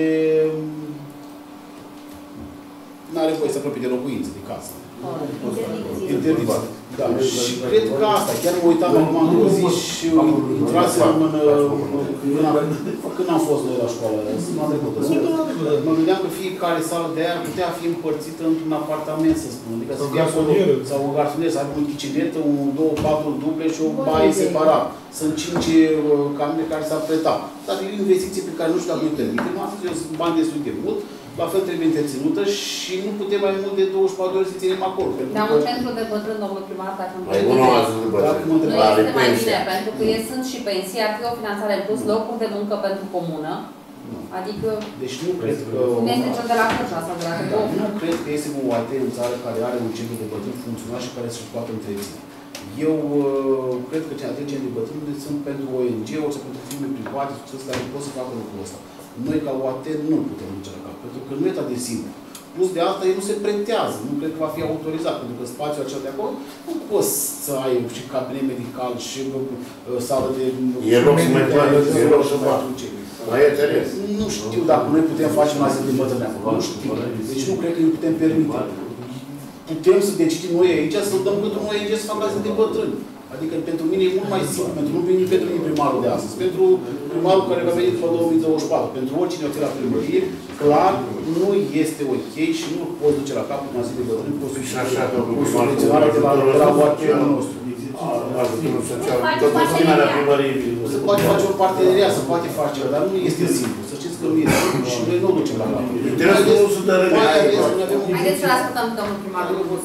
n-are voie să apropie de locuință, de casă. Interdicție. Da. Și cred că asta, chiar mă uitam acum într-o zi și intrasem în... Când am fost noi la școală, săptămâna trecută, mă gândeam că fiecare sală de aia ar putea fi împărțită într-un apartament, să spun. Adică să fie acolo, sau o garsonieră, să aibă un kitchenetă, un, două paturi duble și o baie separat. Sunt cinci camere care s-ar preta. Dar e o investiție pe care nu știu dacă noi permitem. Astăzi eu sunt bani destul de mult. La fel trebuie întreținută și nu putem mai mult de douăzeci și patru ore să ținem acolo. Dar un centru de bătrân, domnul primar, dacă nu mai bună azi de bătrân. Nu este mai bine, pentru că ei sunt și pensii, ar fi o finanțare plus, locuri de muncă pentru comună, Adică Deci nu cred că... cum este cel de la Cârja sau de la Da, nu cred că este un O A T în țară care are un centru de bătrâni funcțional și care să-și poată întreține. Eu uh, cred că cele trei centri de bătrâni sunt pentru O N G-uri sau pentru firme private care pot să facă lucrul ăsta. Noi, ca O A T, nu putem duce la cap, pentru că nu e atât de simplu. Plus de asta, el nu se pretează, nu cred că va fi autorizat, pentru că spațiul acela de acolo nu poți să ai și cabinet medical și uh, sală de... E loc să mai faci, e loc să faci. Mai e teres. Nu știu dacă noi putem face un astfel de bătrâni acolo, nu știu. Deci nu cred că îi putem permite. Putem să decidem noi aici să dăm pentru noi aici să facă astfel de bătrâni. Adică pentru mine e mult mai simplu, pentru nu veni pentru mine primarul de astăzi, pentru primarul care va veni după două mii douăzeci și patru, pentru oricine o fi la primărie, clar, nu este ok și nu poți duce la capul un astfel de bătrâni, poți duce la subvenționarea de la O A T-ul nostru. Ajutorul social, tot destinarea primăriei. Se poate face o parteneriat, se poate face, dar nu este simplu. Să știți că nu este simplu și noi nu o ducem la capul. Interesul nu se dă remedia. Haideți să-l ascultăm pe domnul primar.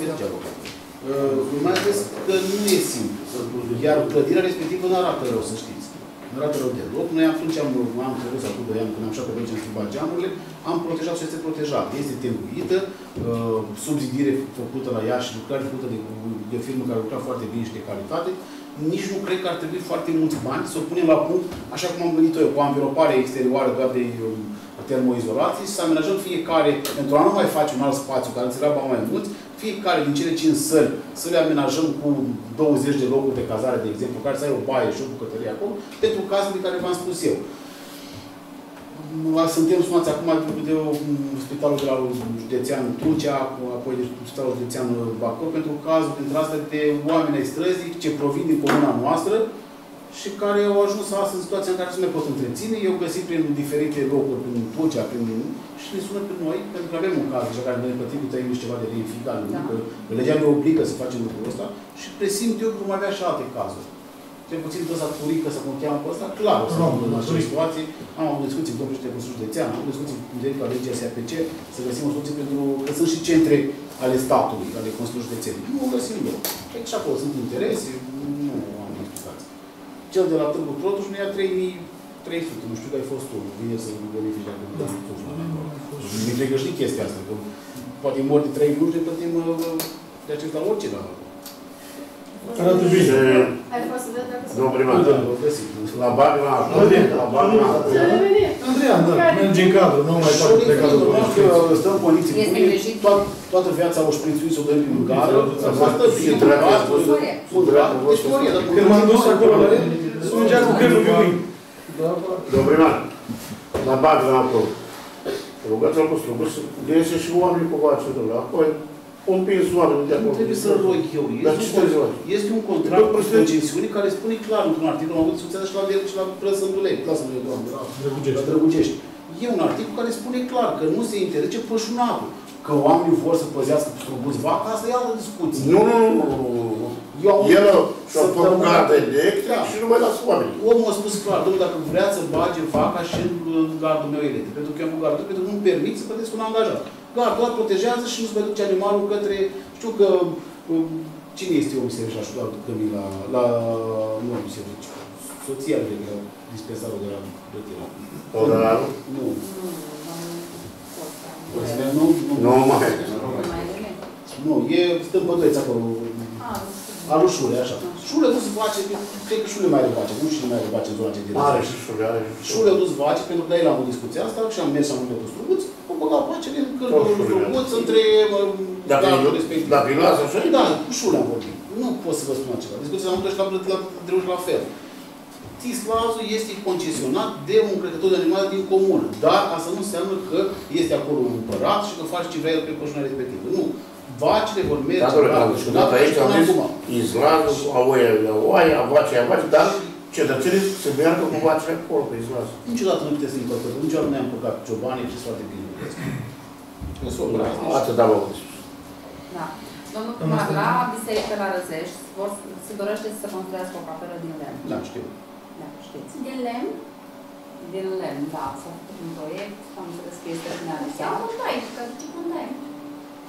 Mai ales că nu e simplu. Iar clădirea respectivă nu arată rău, să știți. Nu arată rău deloc. Noi atunci am, am trecut acum doi ani, când am șapte aici, am schimbat geamurile, am protejat și este protejat. Este tembuită, subsidiere făcută la ea și lucrare făcută de, de firmă care lucra foarte bine și de calitate. Nici nu cred că ar trebui foarte mulți bani să o punem la punct, așa cum am gândit eu, cu anveropare exterioară doar de termoizolații, să amenajăm fiecare, pentru a nu mai face un alt spațiu care înțeleg bani mai mulți, fiecare din cele cinci săli să le amenajăm cu douăzeci de locuri de cazare, de exemplu, care să ai o baie și o bucătărie acolo, pentru cazul de care v-am spus eu. Suntem sunați acum de spitalul de la județean Tulcea, apoi de spitalul județean Bacău, pentru cazul dintre astea de oameni ai străzii ce provin din comuna noastră și care au ajuns astăzi în situația în care să ne pot întreține. Eu găsit prin diferite locuri, prin Tulcea, prin și ne sună pe noi, pentru că avem un caz deja care ne plătim cu tăi ceva de reificat, da. Că legea ne obligă să facem lucrul ăsta și presimt eu că vom avea și alte cazuri. Cel puțin pe ăsta Turică, să cum cheamă pe ăsta, clar o să am în aceste situații. Am avut discuții cu domnul președinte Consiliul Județean, am avut discuții cu directorul legii S A P C, să găsim o soluție pentru că sunt și centre ale statului, ale Consiliului Județean. Nu o găsim eu. Deci și acolo sunt interese, nu am explicații. Cel de la Târgu Protuș ne ia trei mii trei sute, nu știu că ai fost tu, vine să verifici dacă nu ai fost la acolo. Mi cred că știi chestia asta, că poate mor de trei luni, ne plătim de acesta la orice la acolo. Arată bine. Ai fost să vezi dacă se... Domnul primar, la bani la asta. La bani la asta. Andreea, da, merge în cadru, nu mai fac de cadru. Stăm în condiții bune, toată viața o șprițuit să o dăm prin gară, să facă fie dreaptă, când m-am dus acolo la el, s-ungea cu crenul pe mâini. Domnul primar, la bani la acolo. Rugați-l cu struguri să găsește și oamenii cu vaci de la apoi. Un pins oameni de acolo. Nu trebuie să-l rog eu. Este un contract cu concesiuni care spune clar într-un articol, am avut discuția și la Verde și la Plăsândulei, Plăsândulei, doamne, la Drăgugești. E un articol care spune clar că nu se interzice pășunatul. Că oamenii vor să păzească struguți vaca, asta e altă discuție. Nu, nu, nu, nu. El și-a făcut gardă electric și nu mai lasă oamenii. Omul a spus clar, domnule, dacă vrea să bage vaca și în gardul meu electric, pentru că eu am făcut gardul, pentru că nu-mi permit să plătesc un angajat. Gardul ăla protejează și nu-ți mai duce animalul către... Știu că... Cine este omul serviciu așa, doar că mi la... la... nu omul serviciu. Soția lui de la dispensarul de la Brătila. Orarul? Nu. Nu, nu mai. Nu, e stă în pădureț acolo. Alu Șule, așa. Șule nu se face, cred că Șule mai are vace, nu Șule mai are vace în zona aceea. Are și Șule, are și Șule. Șule a dus vace, pentru că de aici am avut discuția asta și am mers, am vorbit cu struguți, au băgat vacele în cârpul struguți între gardul respectiv. Dacă îi lasă așa? Da, cu Șule am vorbit. Nu pot să vă spun altceva. Discuția am avut și la Drăuș la fel. Tislazul este concesionat de un crescător de animale din comună, dar asta nu înseamnă că este acolo un împărat și că faci ce vrea el pe pășunea respectivă. Nu. Vacile vor merge... Da, doamne, am discutat aici, am zis, Izlazul, a oaia, a oaia, a vacea, a vacea, dar cetățenii se meargă cu vacile acolo, pe Izlazul. Niciodată nu puteți să încălcăți, niciodată nu ne-am păcat ciobanii și foarte bine. Atât am avut. Da. Domnul primar, la biserică la Răzești se dorește să se construiască o capelă din lemn. Da, știu. Da, știți. Din lemn? Din lemn, da. S-a făcut un proiect, am înțeles că este finalizat. Sau container, că ce container?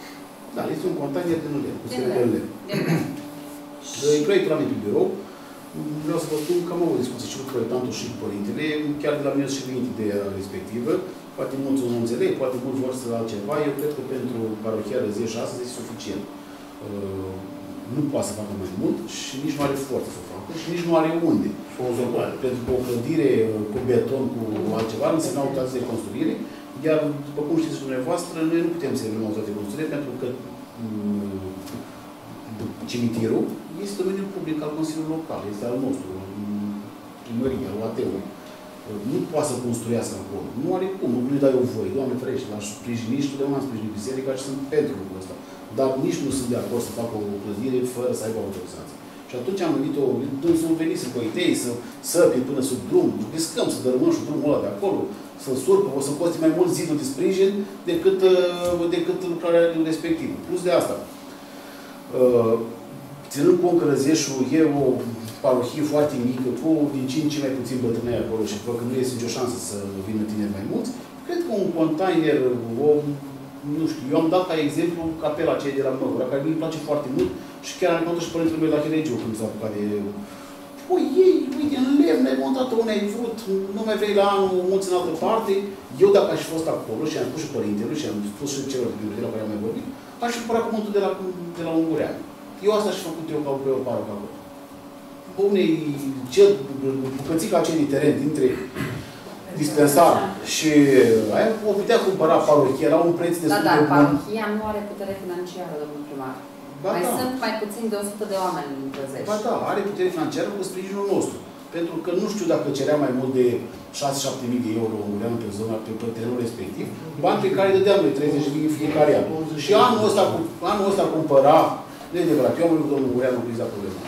Da, este un container din lemn, cu Din serie de lemn. Din lemn. Proiectul am pe birou, vreau să vă spun că am avut discuții și cu proiectantul și cu părintele, chiar de la mine și venit ideea respectivă. Poate mulți nu înțeleg, poate mulți vor să altceva. Eu cred că pentru parohia Răzești astăzi este suficient. Nu poate să facă mai mult și nici nu are forță să facă și nici nu are unde. Pentru că o clădire cu beton, cu altceva, înseamnă autorizație de construire, iar, după cum știți dumneavoastră, noi nu putem să avem autorizație de construire pentru că cimitirul este domeniul public al Consiliului Local, este al nostru, primăria, al U A T-ului. Nu poate să construiască acolo. Nu are cum, nu îi dai o voie. Doamne ferește, l-aș sprijini și totdeauna am sprijinit biserica și sunt pentru lucrul ăsta. Dar nici nu sunt de acord să facă o clădire fără să aibă autorizație. Și atunci am gândit-o, dânsul venise cu idei, să săpi până sub drum, riscăm să dărâmăm și drumul ăla de acolo, să surpă, o să coste mai mult zidul de sprijin decât, decât lucrarea respectivă. Plus de asta, ținând cont că Răzeșul e o parohie foarte mică, cu din cinci cei mai puțin bătrânei acolo și văd că nu este nicio șansă să vină tineri mai mulți, cred că un container, o, nu știu, eu am dat ca exemplu capela aceea de la Măgura, care mi-mi place foarte mult și chiar am contat și părintele meu la Helegiu când s-a apucat de... Păi ei, uite, în lemn, ai montat-o unde ai vrut, nu mai vrei la anul mulți în altă parte. Eu dacă aș fi fost acolo și am spus și părintelui și am spus și celor de la care am mai vorbit, aș fi cumpărat cuvântul de la, de la Ungureanu. Eu asta aș fi făcut eu ca pe o paroc acolo. Unei, cel, bucățica acelui teren dintre dispensar și aia o putea cumpăra parohia la un preț destul de bun. Da, dar parohia nu are putere financiară, domnul primar. Ba, mai da. sunt mai puțin de o sută de oameni în Răzești. Ba da, are putere financiară cu sprijinul nostru. Pentru că nu știu dacă cerea mai mult de șase șapte mii de euro Ungureanu pe zona, pe, pe terenul respectiv, bani pe care îi dădeam noi treizeci de mii în fiecare an. Și anul ăsta, anul ăsta cumpăra, nu e adevărat, eu am vorbit cu domnul Ungureanu cu exact problema.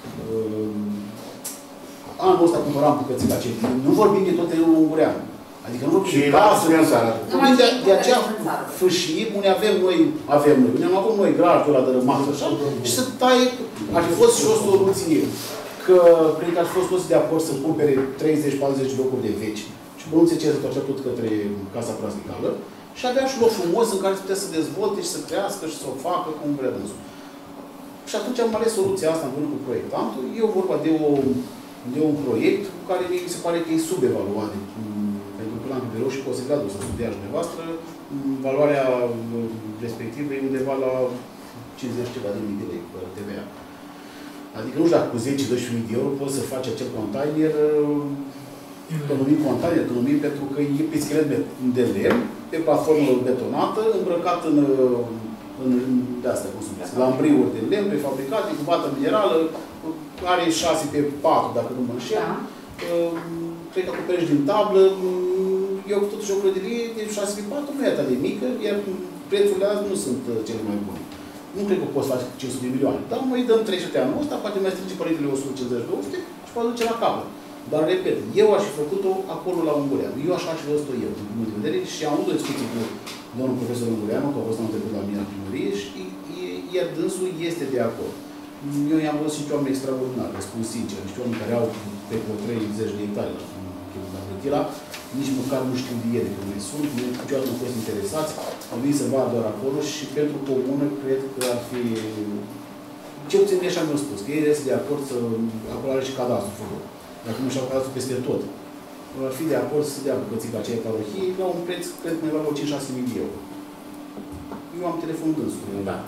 Anul ăsta cumpăram bucățica aceea. Nu vorbim de tot terenul Ungureanu. Adică nu vorbim de casă, vorbim de, de aceea fâșii, unde avem noi, avem noi, unde am avut noi gradul ăla de rămas, așa, și să taie, ar fi fost și o soluție, că cred că ar fi fost toți de acord să cumpere treizeci patruzeci de locuri de veci. Și bănuțe ce se torcea tot către Casa Plasticală și avea și loc frumos în care să putea să dezvolte și să crească și să o facă cum vrea dânsul. Și atunci am ales soluția asta împreună cu proiectantul. E vorba de, o, de un proiect cu care mi se pare că e subevaluat de, pentru planul birou și poate să gradul să studiați dumneavoastră. Valoarea respectivă e undeva la cincizeci ceva de mii de lei T V A. Adică nu știu dacă cu zece doisprezece mii de euro poți să faci acel container, că numim container, că numim pentru că e pe schelet de lemn, pe platformă betonată, îmbrăcat în, în, de astea, cum se numește, lambriuri de lemn, prefabricate, cu bată minerală, are șase pe patru, dacă nu mă înșel. Da. Cred că acoperiș din tablă. Eu totuși o clădirie de șase pe patru nu e atât de mică, iar prețurile azi nu sunt cele mai bune. Nu cred că poți face cinci sute de milioane. Dar noi dăm trei sute anul ăsta, poate mai strânge părintele o sută cincizeci două sute și poate duce la capăt. Dar, repet, eu aș fi făcut-o acolo la Ungureanu. Eu așa aș fi văzut-o eu, din punct de vedere, și am avut o discuție cu domnul profesor Ungureanu, că a fost anul trecut la mine la primărie, și iar dânsul este de acord. Eu i-am văzut și niște oameni extraordinari, vă spun sincer, niște oameni care au pe treizeci de hectare la Brătila, nici măcar nu știu de ele cum sunt, niciodată nu au fost interesați, au venit să vadă doar acolo și pentru comună cred că ar fi... Ce puțin de așa mi-au spus, că ei este de acord să... Acolo are și cadastru făcut. Dacă nu și-au cadastru peste tot. Ar fi de acord să dea bucățica aceea parohie la un preț, cred că undeva la cinci șase mii de euro. Eu am telefonul dânsul. Da.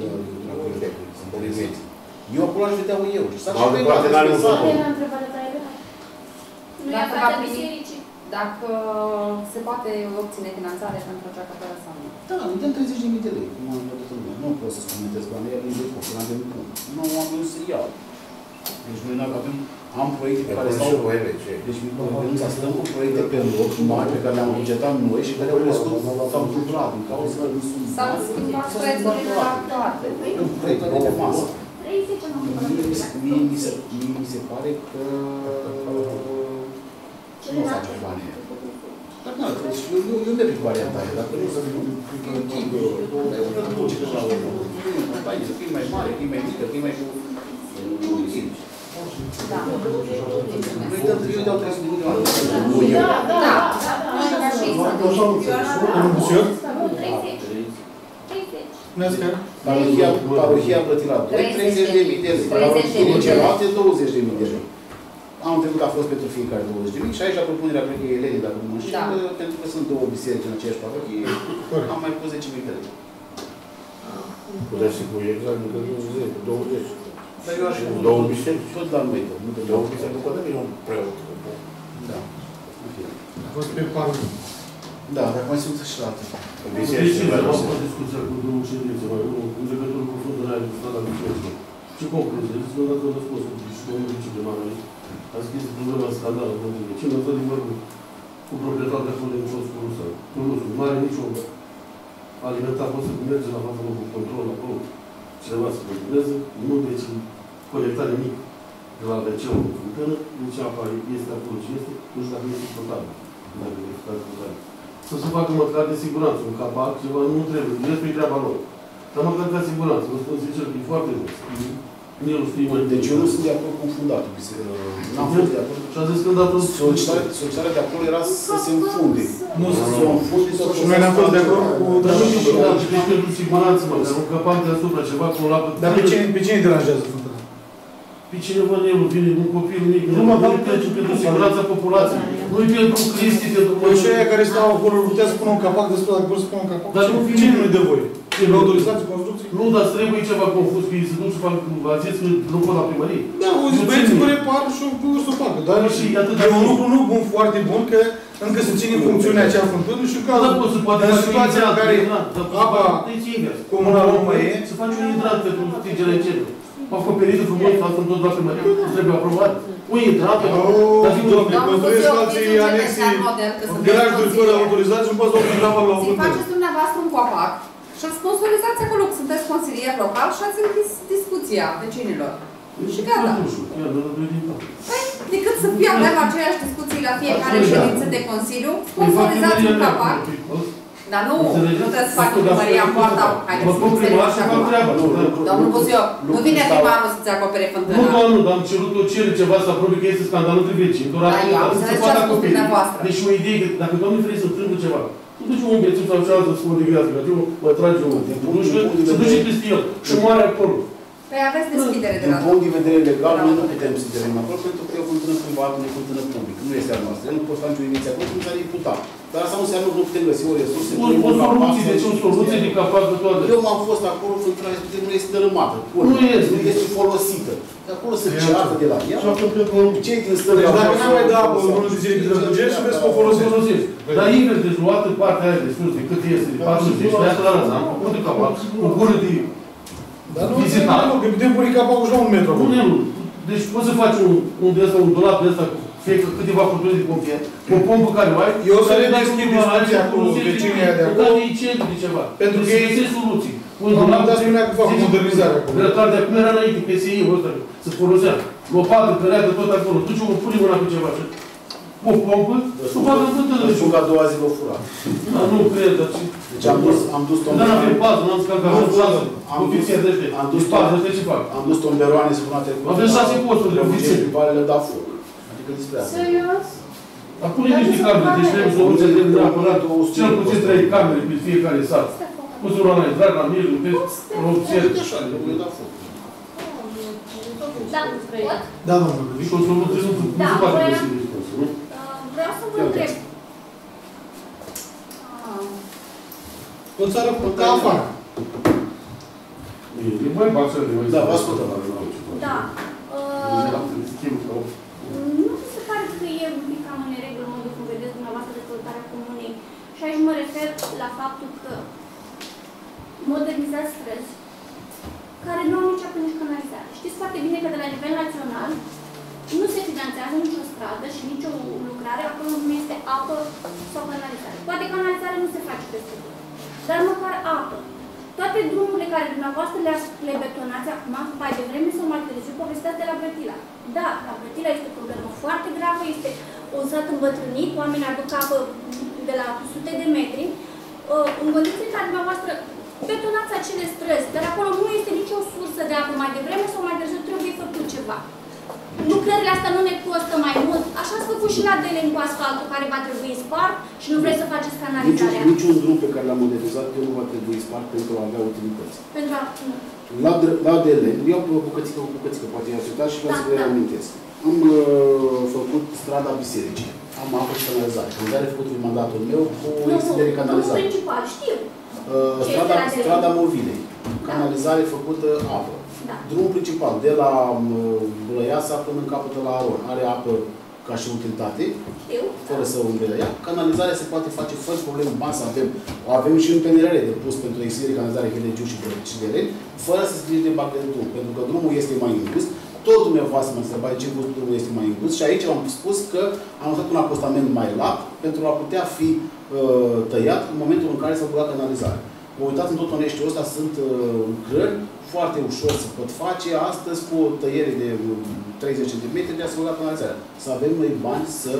Eu acolo aș vedea-o eu. Poate n-are un Care era întrebarea ta, Elena? Nu e partea bisericii? Dacă se poate obține finanțare pentru acea capelă sau nu? Da, îmi dăm treizeci de mii de lei. Cum am toată lumea. Nu pot să-ți comentez banii, el nici de cum, n-avem cum. Nu am vrut să iau. Deci noi avem, am proiecte pe care stau... Deci noi stăm cu proiecte pe loc, mari, pe care le-am bugetat noi și care au crescut, s-au dublat din cauza că nu sunt... S-au schimbat prețurile la toate. Un proiect de masă. treizeci nu. Mie mi se pare că... nu face bani. Dar nu, eu merg cu varianta aia, dacă nu să fiu un răduce de la o companie, să fie mai mare, fie mai mică, fie mai... Da. Eu dau trei sute de milioane. Da, da, da. Parohia a plătit la treizeci de mii de lei. Celelalte douăzeci de mii de lei. Anul trecut a fost pentru fiecare douăzeci de mii și aici la propunerea, cred că e Eleni, dacă nu mă înșel, Da. pentru că sunt două biserici în aceeași parohie, am mai pus zece mii de lei. Puteți să pui exact încă douăzeci. Dar eu aș Două biserici. tot la noi, nu pe Două biserici, după de un preot. Da. Ok. A fost pe parul. Da, dar mai sunt și la alte. Biserici, Deci, la am biserici. avut discuția cu domnul ședință, mai unul, în legătură cu fundarea de stat al bisericii. Ce concluzie? Zic, nu dați un răspuns și domnul viceprimar aici. A scris problema scandală, nu zic. Cine a din vorbă cu proprietatea acolo de fost curusă? Nu are nicio alimentar, poate să merge la fața locul control acolo. Cineva să controleze, nu deci conectare mic de la V C-ul în fântână, nici apa este acolo ce este, nu știu dacă este potabil. Dacă este potabil. Să se facă măcar de siguranță, un capac, ceva, nu trebuie, este pe treaba lor. Dar măcar de siguranță, vă spun sincer că e foarte mult. El știe mai Deci eu nu sunt de acord cu fundatul. N-am fost de acord. Și a zis că dată Solicitarea, solicitarea de acolo era să se înfunde. Nu, Să se înfunde sau și noi n-am fost de acord cu... Dar nu știu, dar și deci pentru siguranță, mă, dar un capac deasupra, ceva cu un lapă. Dar pe cine, pe cine deranjează fântâna? Pe cineva el vine, un copil mic, Nu mă dau pentru pentru siguranța populației. Nu-i pentru Cristi, pentru... Păi și aia care stau acolo, putea să pună un capac destul, dacă vor să pună un capac. Dar nu Cine- vine- Cine nu-i de voi? Cine autorizați construcții? Nu, dar trebuie ceva confuz, că ei se duc și fac, a zis că nu pot la primărie. Da, o zi, băieți vă repar și o să o facă. Dar Și atât e un lucru nu bun, foarte bun, că încă se ține în funcțiunea acea fântână și în Da, cazul, pot să poate în face situația în care apa deci invers. comunală nu mai e, Să faci un hidrat pentru stingere în cerul. Acoperită frumos, asta tot la primărie, nu trebuie aprobat. Un hidrat, oh, dar sigur, doamne, construiesc alții anexii, garajuri fără autorizație și nu poți să o grava la o Să-i fântână. faceți dumneavoastră un copac și îl sponsorizați acolo, că sunteți consilier local și ați închis discuția vecinilor. Și gata. Păi, decât să fie avem aceeași discuții la fiecare ședință de Consiliu, sponsorizați un copac. Dar nu, nu trebuie să facă primăria în poarta, haideți să înțelegem așa acum. Domnul Buziu, nu vine primarul să-ți acopere Nu, fântâna. doamnă, dar am cerut o cere ceva să aprobe că este scandal între vecini. Doar Da, eu am atât, înțeles să ce facă a spus acoperire. dumneavoastră. Deci o idee, că dacă domnul vrei să întâmplă ceva, nu duci un bețuț sau cealaltă să mă degrează, că eu mă trage unul. Să duci peste el și moare acolo. Păi aveți deschidere de Din la punct de vedere legal, noi nu putem să intervenim acolo pentru că e o fântână privată, nu e fântână publică. Nu este a noastră. El nu poți face o iniție acolo, nu s-ar imputa. Dar asta nu înseamnă că nu putem găsi o resursă. O, o soluție, deci o soluție de capac de toate. Eu m-am fost acolo, fântâna respectivă nu este dărâmată. Nu este. Nu este folosită. De acolo se ceartă de la ea. Și atunci că Cei din stânga... Deci dacă n-am mai dat apă în unul de zile de drăgugești, trebuie să o o folosești. folosești. Dar invers, deci luată partea aia de sus, de cât este, de patruzeci, de asta la răză, am făcut de capac, cu gură de Dar nu, vizitat. nu, că putem pune capacul și la un metru acolo. Nu, deci poți să faci un, un, de ăsta, un dulap de ăsta cu fie câteva culturi de pompier, cu o pompă care o ai, Eu o să care le dai deschid unul la discuția altul, cu folosești vecinii aia de un acolo. dat de centru de ceva. Pentru că Să ei- găsești soluții. Un Am dulap dat spunea că fac zici, modernizare acolo. Grătar de acum era înainte, P S I-ul ăsta, să folosea. Lopată, căreată, tot acolo. Tu ce o pune mâna cu ceva, ce? O pompă, tu facă în fântână. Îl spun că a doua zi l-o furat. Dar nu cred, dar ce... Deci am dus, am dus Dar n-avem pază, n-am zis că Nu, avem pază. am dus- Ofițer de ăștia. am dus- Pază, ăștia ce fac? Am dus tomberoane să până a trecut. Avem șase posturi de ofițeri. Principalele le da foc. Adică despre asta. Serios? Dar pune niște camere, deci trebuie soluție de neapărat, cel puțin trei camere pe fiecare sat. Pus una la intrare, la mijloc, pe ofițer. Așa, le da foc. Da, pot? Da, domnule. Și o soluție nu nu Da, se poate voiam- găsi răspunsul, nu? Uh, Vreau să vă întreb. Ah, O țară ca afară. E mai baxă de mai Da, vă ascultăm. Da. Uh, Nu mi se pare că e un pic cam în neregulă modul cum vedeți dumneavoastră dezvoltarea comunei. Și aici mă refer la faptul că modernizați străzi care nu au nici apă, nici canalizare. Știți foarte bine că de la nivel național nu se finanțează nicio stradă și nicio lucrare acolo nu este apă sau canalizare. Poate canalizare nu se face peste tot, dar măcar apă. Toate drumurile care dumneavoastră le-ați le betonați acum, mai devreme sau mai târziu, povesteați de la Brătila. Da, la Brătila este o problemă foarte gravă, este un sat îmbătrânit, oamenii aduc apă de la sute de metri. În condiții în care dumneavoastră betonați acele străzi, dar acolo nu este nicio sursă de apă, mai devreme sau mai târziu trebuie făcut ceva. Lucrările astea nu ne costă mai mult, așa ați făcut și la Delen cu asfaltul care va trebui spart și nu vreți să faceți Niciun, canalizarea? niciun drum pe care l-am modernizat eu nu va trebui spart pentru a avea utilități. Pentru a... La, la Delen, iau pe bucățică cu bucățică, poate i-ați uitat și vreau Da, să vă da. reamintesc. Am uh, făcut strada bisericii. Am apă și canalizare. Canalizare făcut în mandatul meu cu Nu, extindere nu, canalizare. nu principal, știu. Uh, Ce strada, este la Delen? strada Movilei. Canalizare făcută apă. Da. Drumul principal, de la Blăiasa până în capătul la Aron, are apă ca și utilitate, Știu. fără să umble ea. Canalizarea se poate face fără probleme, bani să avem. O avem și un P N R R de pus pentru extindere canalizare Helegiu și Cedereni, fără să se strice de bag de drum, pentru că drumul este mai îngust. Tot dumneavoastră mă întrebați de ce drumul este mai îngust și aici am spus că am lăsat un acostament mai lat pentru a putea fi uh, tăiat în momentul în care s-a băgat canalizarea. Vă uitați în tot oneștiul ăsta, sunt uh, lucrări foarte ușor se pot face astăzi cu o tăiere de treizeci de centimetri de a se băga canalizarea. Să avem noi bani să,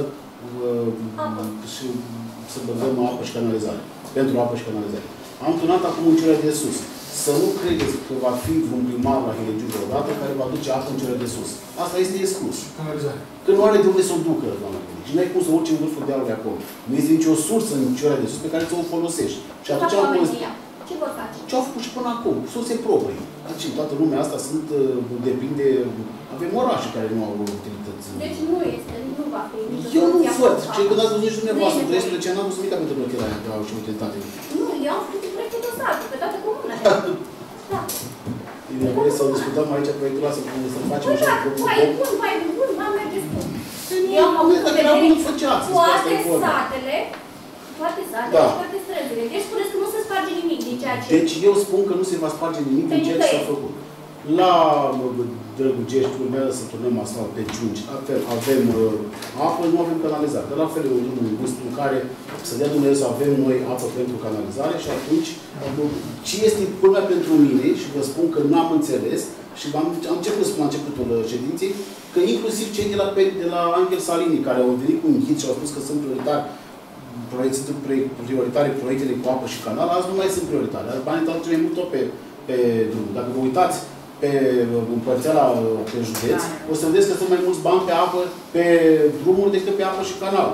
uh, și, să băgăm apă și canalizare. Pentru apă și canalizare. Am tunat acum în Ciurea de Sus. Să nu credeți că va fi un primar la Helegiu deodată care va duce apă în Ciurea de Sus. Asta este exclus. Canalizare. Că nu are de unde să o ducă, doamna Helegiu. Și nu ai cum să urci în vârful dealului acolo. Nu este nicio sursă în Ciurea de Sus pe care să o folosești. Și atunci am fost... Ce vor face? Ce au făcut și până acum? Surse proprii. Deci în toată lumea asta sunt, depinde, avem orașe care nu au utilități. Deci nu este, nu va fi nicio Eu nu soluție văd. acolo. Ce când ați văzut nici dumneavoastră, Nu treizeci ce n-am văzut nimic pentru plătirea aia, că au și utilitate. Nu, eu am făcut proiecte de sat, pe toate comunele. Da. Bine, vreți să discutăm aici proiectul ăsta, să-l facem Păi așa da, cu mai bun, mai bun, mai mergeți bun. Eu am avut Dacă în la vedere unul făceați, toate asta e vorba. satele, toate satele Da. și toate străzile. Deci spuneți că nu se sparge nimic din ceea ce... Deci eu spun că nu se va sparge nimic din ceea ce s-a făcut. La Drăgugești urmează să turnăm asfalt pe Ciunci, avem uh, apă, nu avem canalizare. De la fel e un drum îngust în care să dea Dumnezeu să avem noi apă pentru canalizare și atunci ce este problema pentru mine și vă spun că nu am înțeles și am, am început să spun la începutul ședinței că inclusiv cei de la, de la Angel Salini care au venit cu un hit și au spus că sunt prioritari proiect, sunt prioritare proiectele cu apă și canal, azi nu mai sunt prioritare. Azi banii dau cel mai mult tot pe, pe drum. Dacă vă uitați pe împărțeala pe județ, o să vedeți că sunt mai mulți bani pe apă, pe drumuri decât pe apă și canal.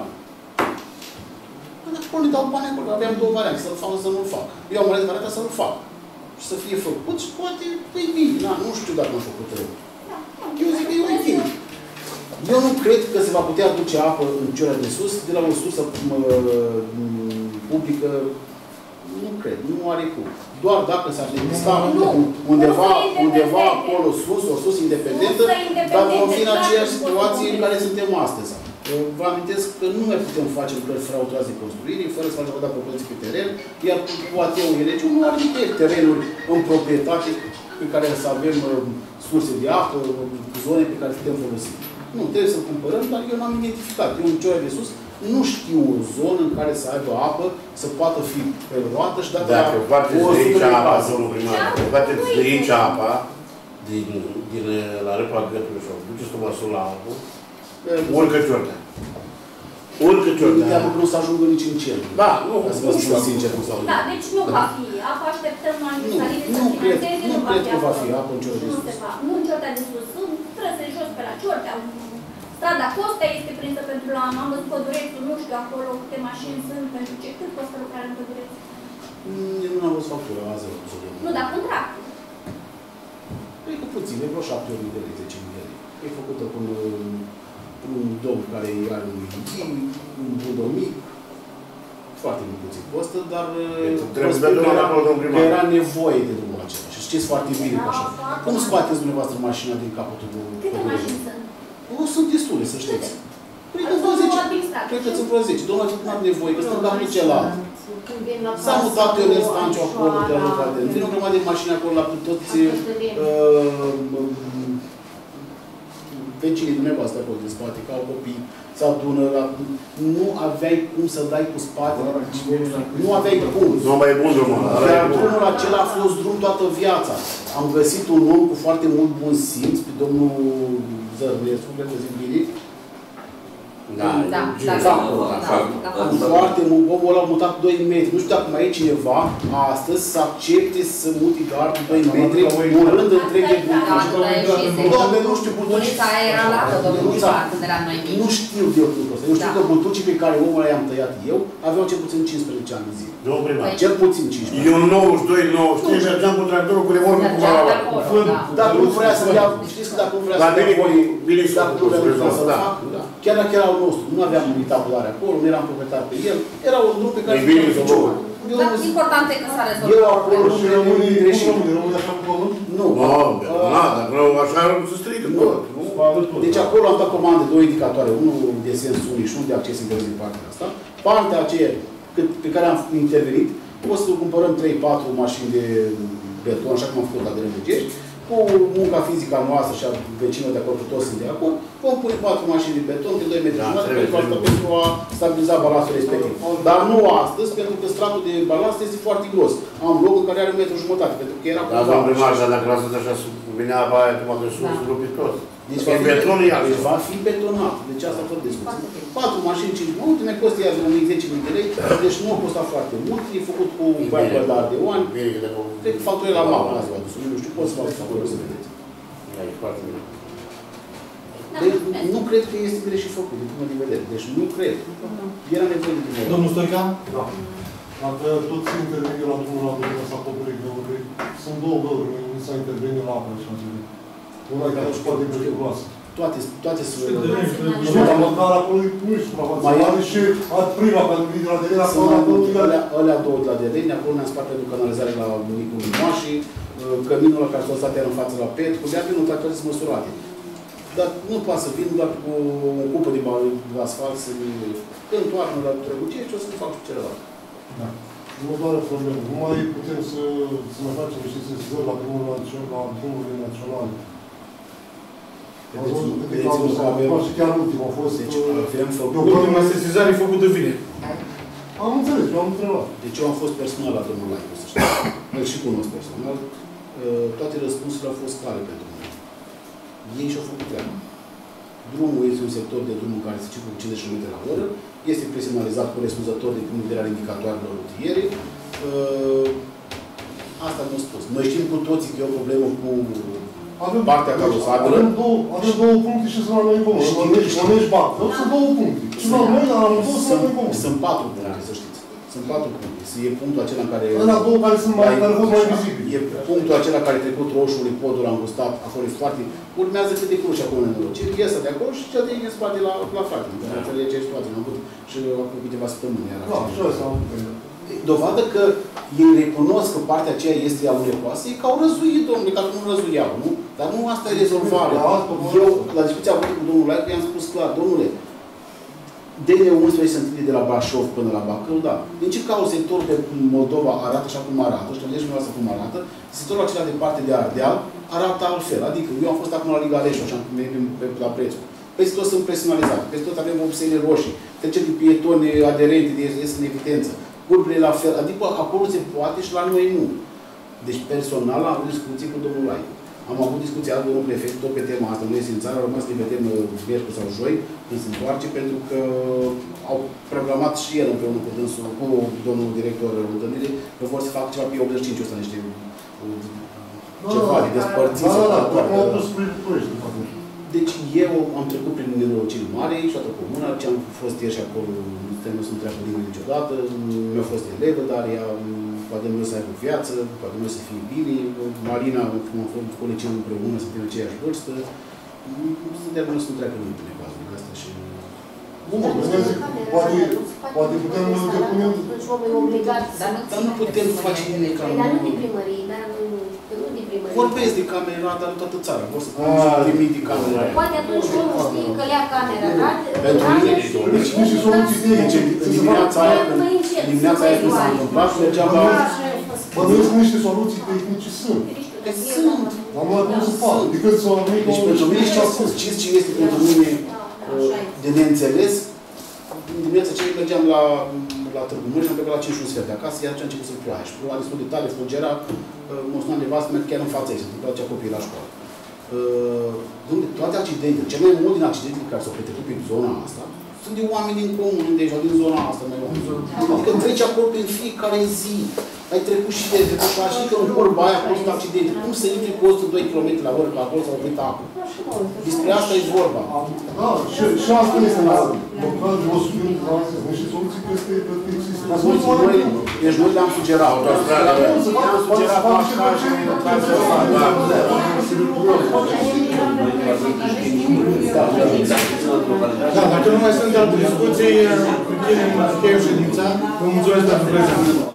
Dacă până dau bani acolo, aveam două variante, să-l fac, să nu-l fac. Eu am ales varianta să-l fac. Și să fie făcut și poate, păi bine, na, nu știu dacă m-am făcut rău. Eu zic că e ok. Eu nu cred că se va putea duce apă în Ciurea de Sus de la o sursă publică. Nu cred, nu are cum. Doar dacă s-ar exista undeva, undeva acolo sus, o sus independentă, dar vom fi în aceeași situație în care suntem astăzi. Vă amintesc că nu mai putem face lucrări fără autorizație de construire, fără să facem o dată propoziție pe teren, iar cu A T U Helegiu nu are nicăieri terenuri în proprietate pe care să avem surse de apă, zone pe care putem folosi. Nu, trebuie să cumpărăm, dar eu n-am identificat. Eu în Ciurea de Sus nu știu o zonă în care să aibă apă, să poată fi preluată și dată dacă poate să aici apa, domnul primar, dacă poate să aici apa din, din la Repa Gătului și-o duceți tu măsul la apă, urcă ciortea. Urcă ciortea. Nu te-am nu să ajungă nici în cer. Da, nu, ca să vă spun sincer cum s-a Da, deci nu va fi apă, așteptăm la Angesaline să finanțeze, nu cred că va fi apă în Ciurea de Sus. Nu se va, nu în Ciortea de Sus, sunt trăse jos pe la Ciortea. Strada Costa este prinsă pentru la am văzut Pădurețul, nu știu acolo câte mașini sunt, pentru ce, cât costă lucrarea în Pădureț? Eu nu am văzut factura, azi nu, dar contractul. Cred că puțin, e vreo șapte ori de lei, zece mii de lei. E făcută cu un, un domn care are un mic, un budon mic, foarte mult puțin costă, dar trebuie să că era, că era nevoie de drumul acela. Și știți foarte bine că așa. Cum scoateți dumneavoastră mașina din capătul Pădurețului? Câte mașini sunt? O, sunt destule, să știți. Cred că vreo zece. Cred că sunt vreo zece. Domnul nu am nevoie, că sunt capul celălalt. S-a mutat eu în Stanciu acolo, de la locul de vin o grămadă de mașini acolo la toți vecinii dumneavoastră acolo din spate, ca au copii, se adună, nu aveai cum să dai cu spate, nu aveai cum. Nu mai e bun drumul ăla. Dar drumul acela a fost drum toată viața. Am găsit un om cu foarte mult bun simț, pe domnul Zărnescu, cred că zic bine, Da, Da, da, da. Foarte mult, omul ăla a mutat doi metri. Nu știu dacă mai e cineva astăzi să accepte să muti gardul doi metri, un rând întreg de butuci. Doamne, nu știu, butuci. Bunica aia era lată, domnul primar, când eram noi mici. Nu știu de lucrul ăsta. Eu știu că butucii pe care omul ăla i-am tăiat eu aveau cel puțin cincisprezece ani de zi. Domnul primar. Cel puțin cincisprezece. Eu în nouăzeci și doi nouăzeci și trei mergeam cu tractorul cu remorcul cu maraua. Dacă nu vrea să dea, știți că dacă nu vrea să dea voi, dacă nu vrea să fac, chiar dacă era al nostru, nu aveam tabulare acolo, nu eram proprietar pe el, era un drum pe care Dar important e că s-a rezolvat. eu acolo nu rămâne greșit. Nu. Da, dacă nu, așa se strică. Deci acolo am dat comandă două indicatoare, unul de sens unic și unul de acces interes din partea asta. Partea aceea pe care am intervenit, o să cumpărăm trei patru mașini de beton, așa cum am făcut la de Râmbugești, cu munca fizică a noastră și a vecinilor de acolo, că toți sunt de acord, vom pune patru mașini de beton de doi metri jumătate pentru asta, pentru a stabiliza balansul respectiv. Dar nu astăzi, pentru că stratul de balans este foarte gros. Am loc în care are un metru jumătate, pentru că era Da, domnul primar, dar dacă lasă așa venea apa aia, cum a de sus, rupi tot. Deci va fi beton, deci va fi betonat. Deci asta a fost discuție. Patru mașini, cinci minute, ne costă iar de zece mii de lei, deci nu a costat foarte mult, e făcut cu viper de ardeoani. Cred că factorul e la mapă, asta v-a dus. Nu știu, pot să fac acolo să vedeți. Deci nu cred că este greșit făcut, din punct de vedere. Deci nu cred. Era nevoie de dumneavoastră. Domnul Stoica? Da. Dacă toți intervin la drumul la drumul ăsta acoperic de ori, sunt două găuri, nu s-a intervenit la apă și așa. Una care își poate periculoasă. Toate, toate sunt... Nu, dar măcar acolo nu e suprafață. Mai are și prima, pentru că de la Deleni, acolo alea două de la Deleni, acolo ne-am spart pentru canalizare la Bunicul Mimoașii, căminul ăla care s-a stat în față la Petru, de-a vinul tractoare sunt măsurate. Dar nu poate să vin doar cu o cupă de asfalt să-mi... Când toarnă la Drăgucești, o să-mi fac și celălalt. Da. Nu doar o problemă. Nu mai putem să, să mai facem niște sesizări la drumurile naționale. Și chiar ultimul a fost... Ultima sesizare e făcută vineri. Am înțeles, eu am întrebat. Deci eu am fost personal la drumul ăla, să știu. Îl și cunosc personal. Toate răspunsurile au fost clare pentru mine. Ei și-au făcut treaba. Drumul este un sector de drum în care se circulă cincizeci de kilometri la oră, este presionalizat corespunzător din punct de vedere al indicatoarelor rutiere. Asta mi-a spus. Noi știm cu toții că e o problemă cu avem, partea carosabilă. Avem două, avem două puncte și sunt la noi în comun. Mănești bani. Sunt două puncte. Și la noi, dar la două sunt la noi în comun. Sunt patru puncte, să știți. Sunt patru puncte. E punctul acela în care... Ăla două care sunt mai, care sunt mai vizibili. E punctul acela care trecut roșului, podul angustat, acolo e foarte... Urmează câte cruci acolo în nenorociri. Iesă de acolo și cel de în spate la, la frate. Nu înțelege ce situație. Am avut și acum câteva săptămâni. Da, și ăsta am dovadă că ei recunosc că partea aceea este alunecoasă, e că au răzuit, domnule, că nu răzuiau, nu? Dar nu asta e rezolvarea. Eu, la discuția avut cu domnul Laicu, i-am spus clar, domnule, D N unsprezece se întâlne de la Brașov până la Bacău, da. Din ce cauză sectorul de Moldova arată așa cum arată, și vedeți dumneavoastră cum arată, sectorul acela de parte de Ardeal arată altfel. Adică eu am fost acum la Liga Leșu, așa, la prețul. Peste tot sunt personalizate, peste tot avem vopsele roșii, trecem de pietoni aderente, de ies în evidență. Curbile la fel, adică acolo se poate și la noi nu. Deci personal am avut discuții cu domnul Laicu. Am avut discuții cu domnul prefect tot pe tema asta, nu este în țară, au rămas să ne vedem miercuri sau joi, când se întoarce, pentru că au programat și el împreună cu dânsul, cu domnul director întâlnire, că vor să facă ceva pe optzeci și cinci ăsta, niște ceva de despărțit. Da, da, da, da, deci eu am trecut prin nenorociri mari și toată comuna, ce am fost ieri și acolo, nu sunt treabă nimeni niciodată, mi-a fost elevă, dar ea poate nu să aibă viață, poate nu să fie bine. Marina, cum am fost cu liceu împreună, suntem în aceeași vârstă, suntem nu să nu treacă nimeni pe necazul asta și... Nu mă gândesc, poate, poate putem depune... Dar nu putem face nimic ca... Dar nu din primărie, dar nu din primărie. Vorbesc de camera, dar toată țara. Vor să primi de camera. Poate atunci nu știi că lea camera, dar... Pentru mine, deci nici soluții tehnice. Dimineața aia, dimineața aia când s-a întâmplat, mergeam la... Bă, nu sunt niște soluții tehnice, sunt. Sunt. Dar nu ar să fac. Adică să am venit... Deci pentru mine știți ce este pentru mine de neînțeles? În dimineața aceea mergeam la, la Târgu Mureș și am plecat la cinci și un sfert de acasă, iar atunci a început să ploaie. Și ploua destul de tare, fulgera, mă suna nevastă mea chiar în fața ei, se întâmplau cea copiii la școală. Uh, toate accidentele, cel mai mult din accidentele care s-au petrecut pe zona asta, Sunt de oameni din comun, deja, din zona asta, mai Adică treci acolo pe fiecare zi. Ai trecut și de trecut și știi că în vorba aia a fost accidente. Cum să intri cu o sută doi kilometri la oră, că acolo s-a oprit apă? Despre asta e vorba. Da, și, și asta este la local de o sută de ani și soluții peste există. Deci noi le-am sugerat. Le-am sugerat la Da, dacă nu mai sunt alte discuții, încheiem ședința. Vă mulțumesc pentru prezență.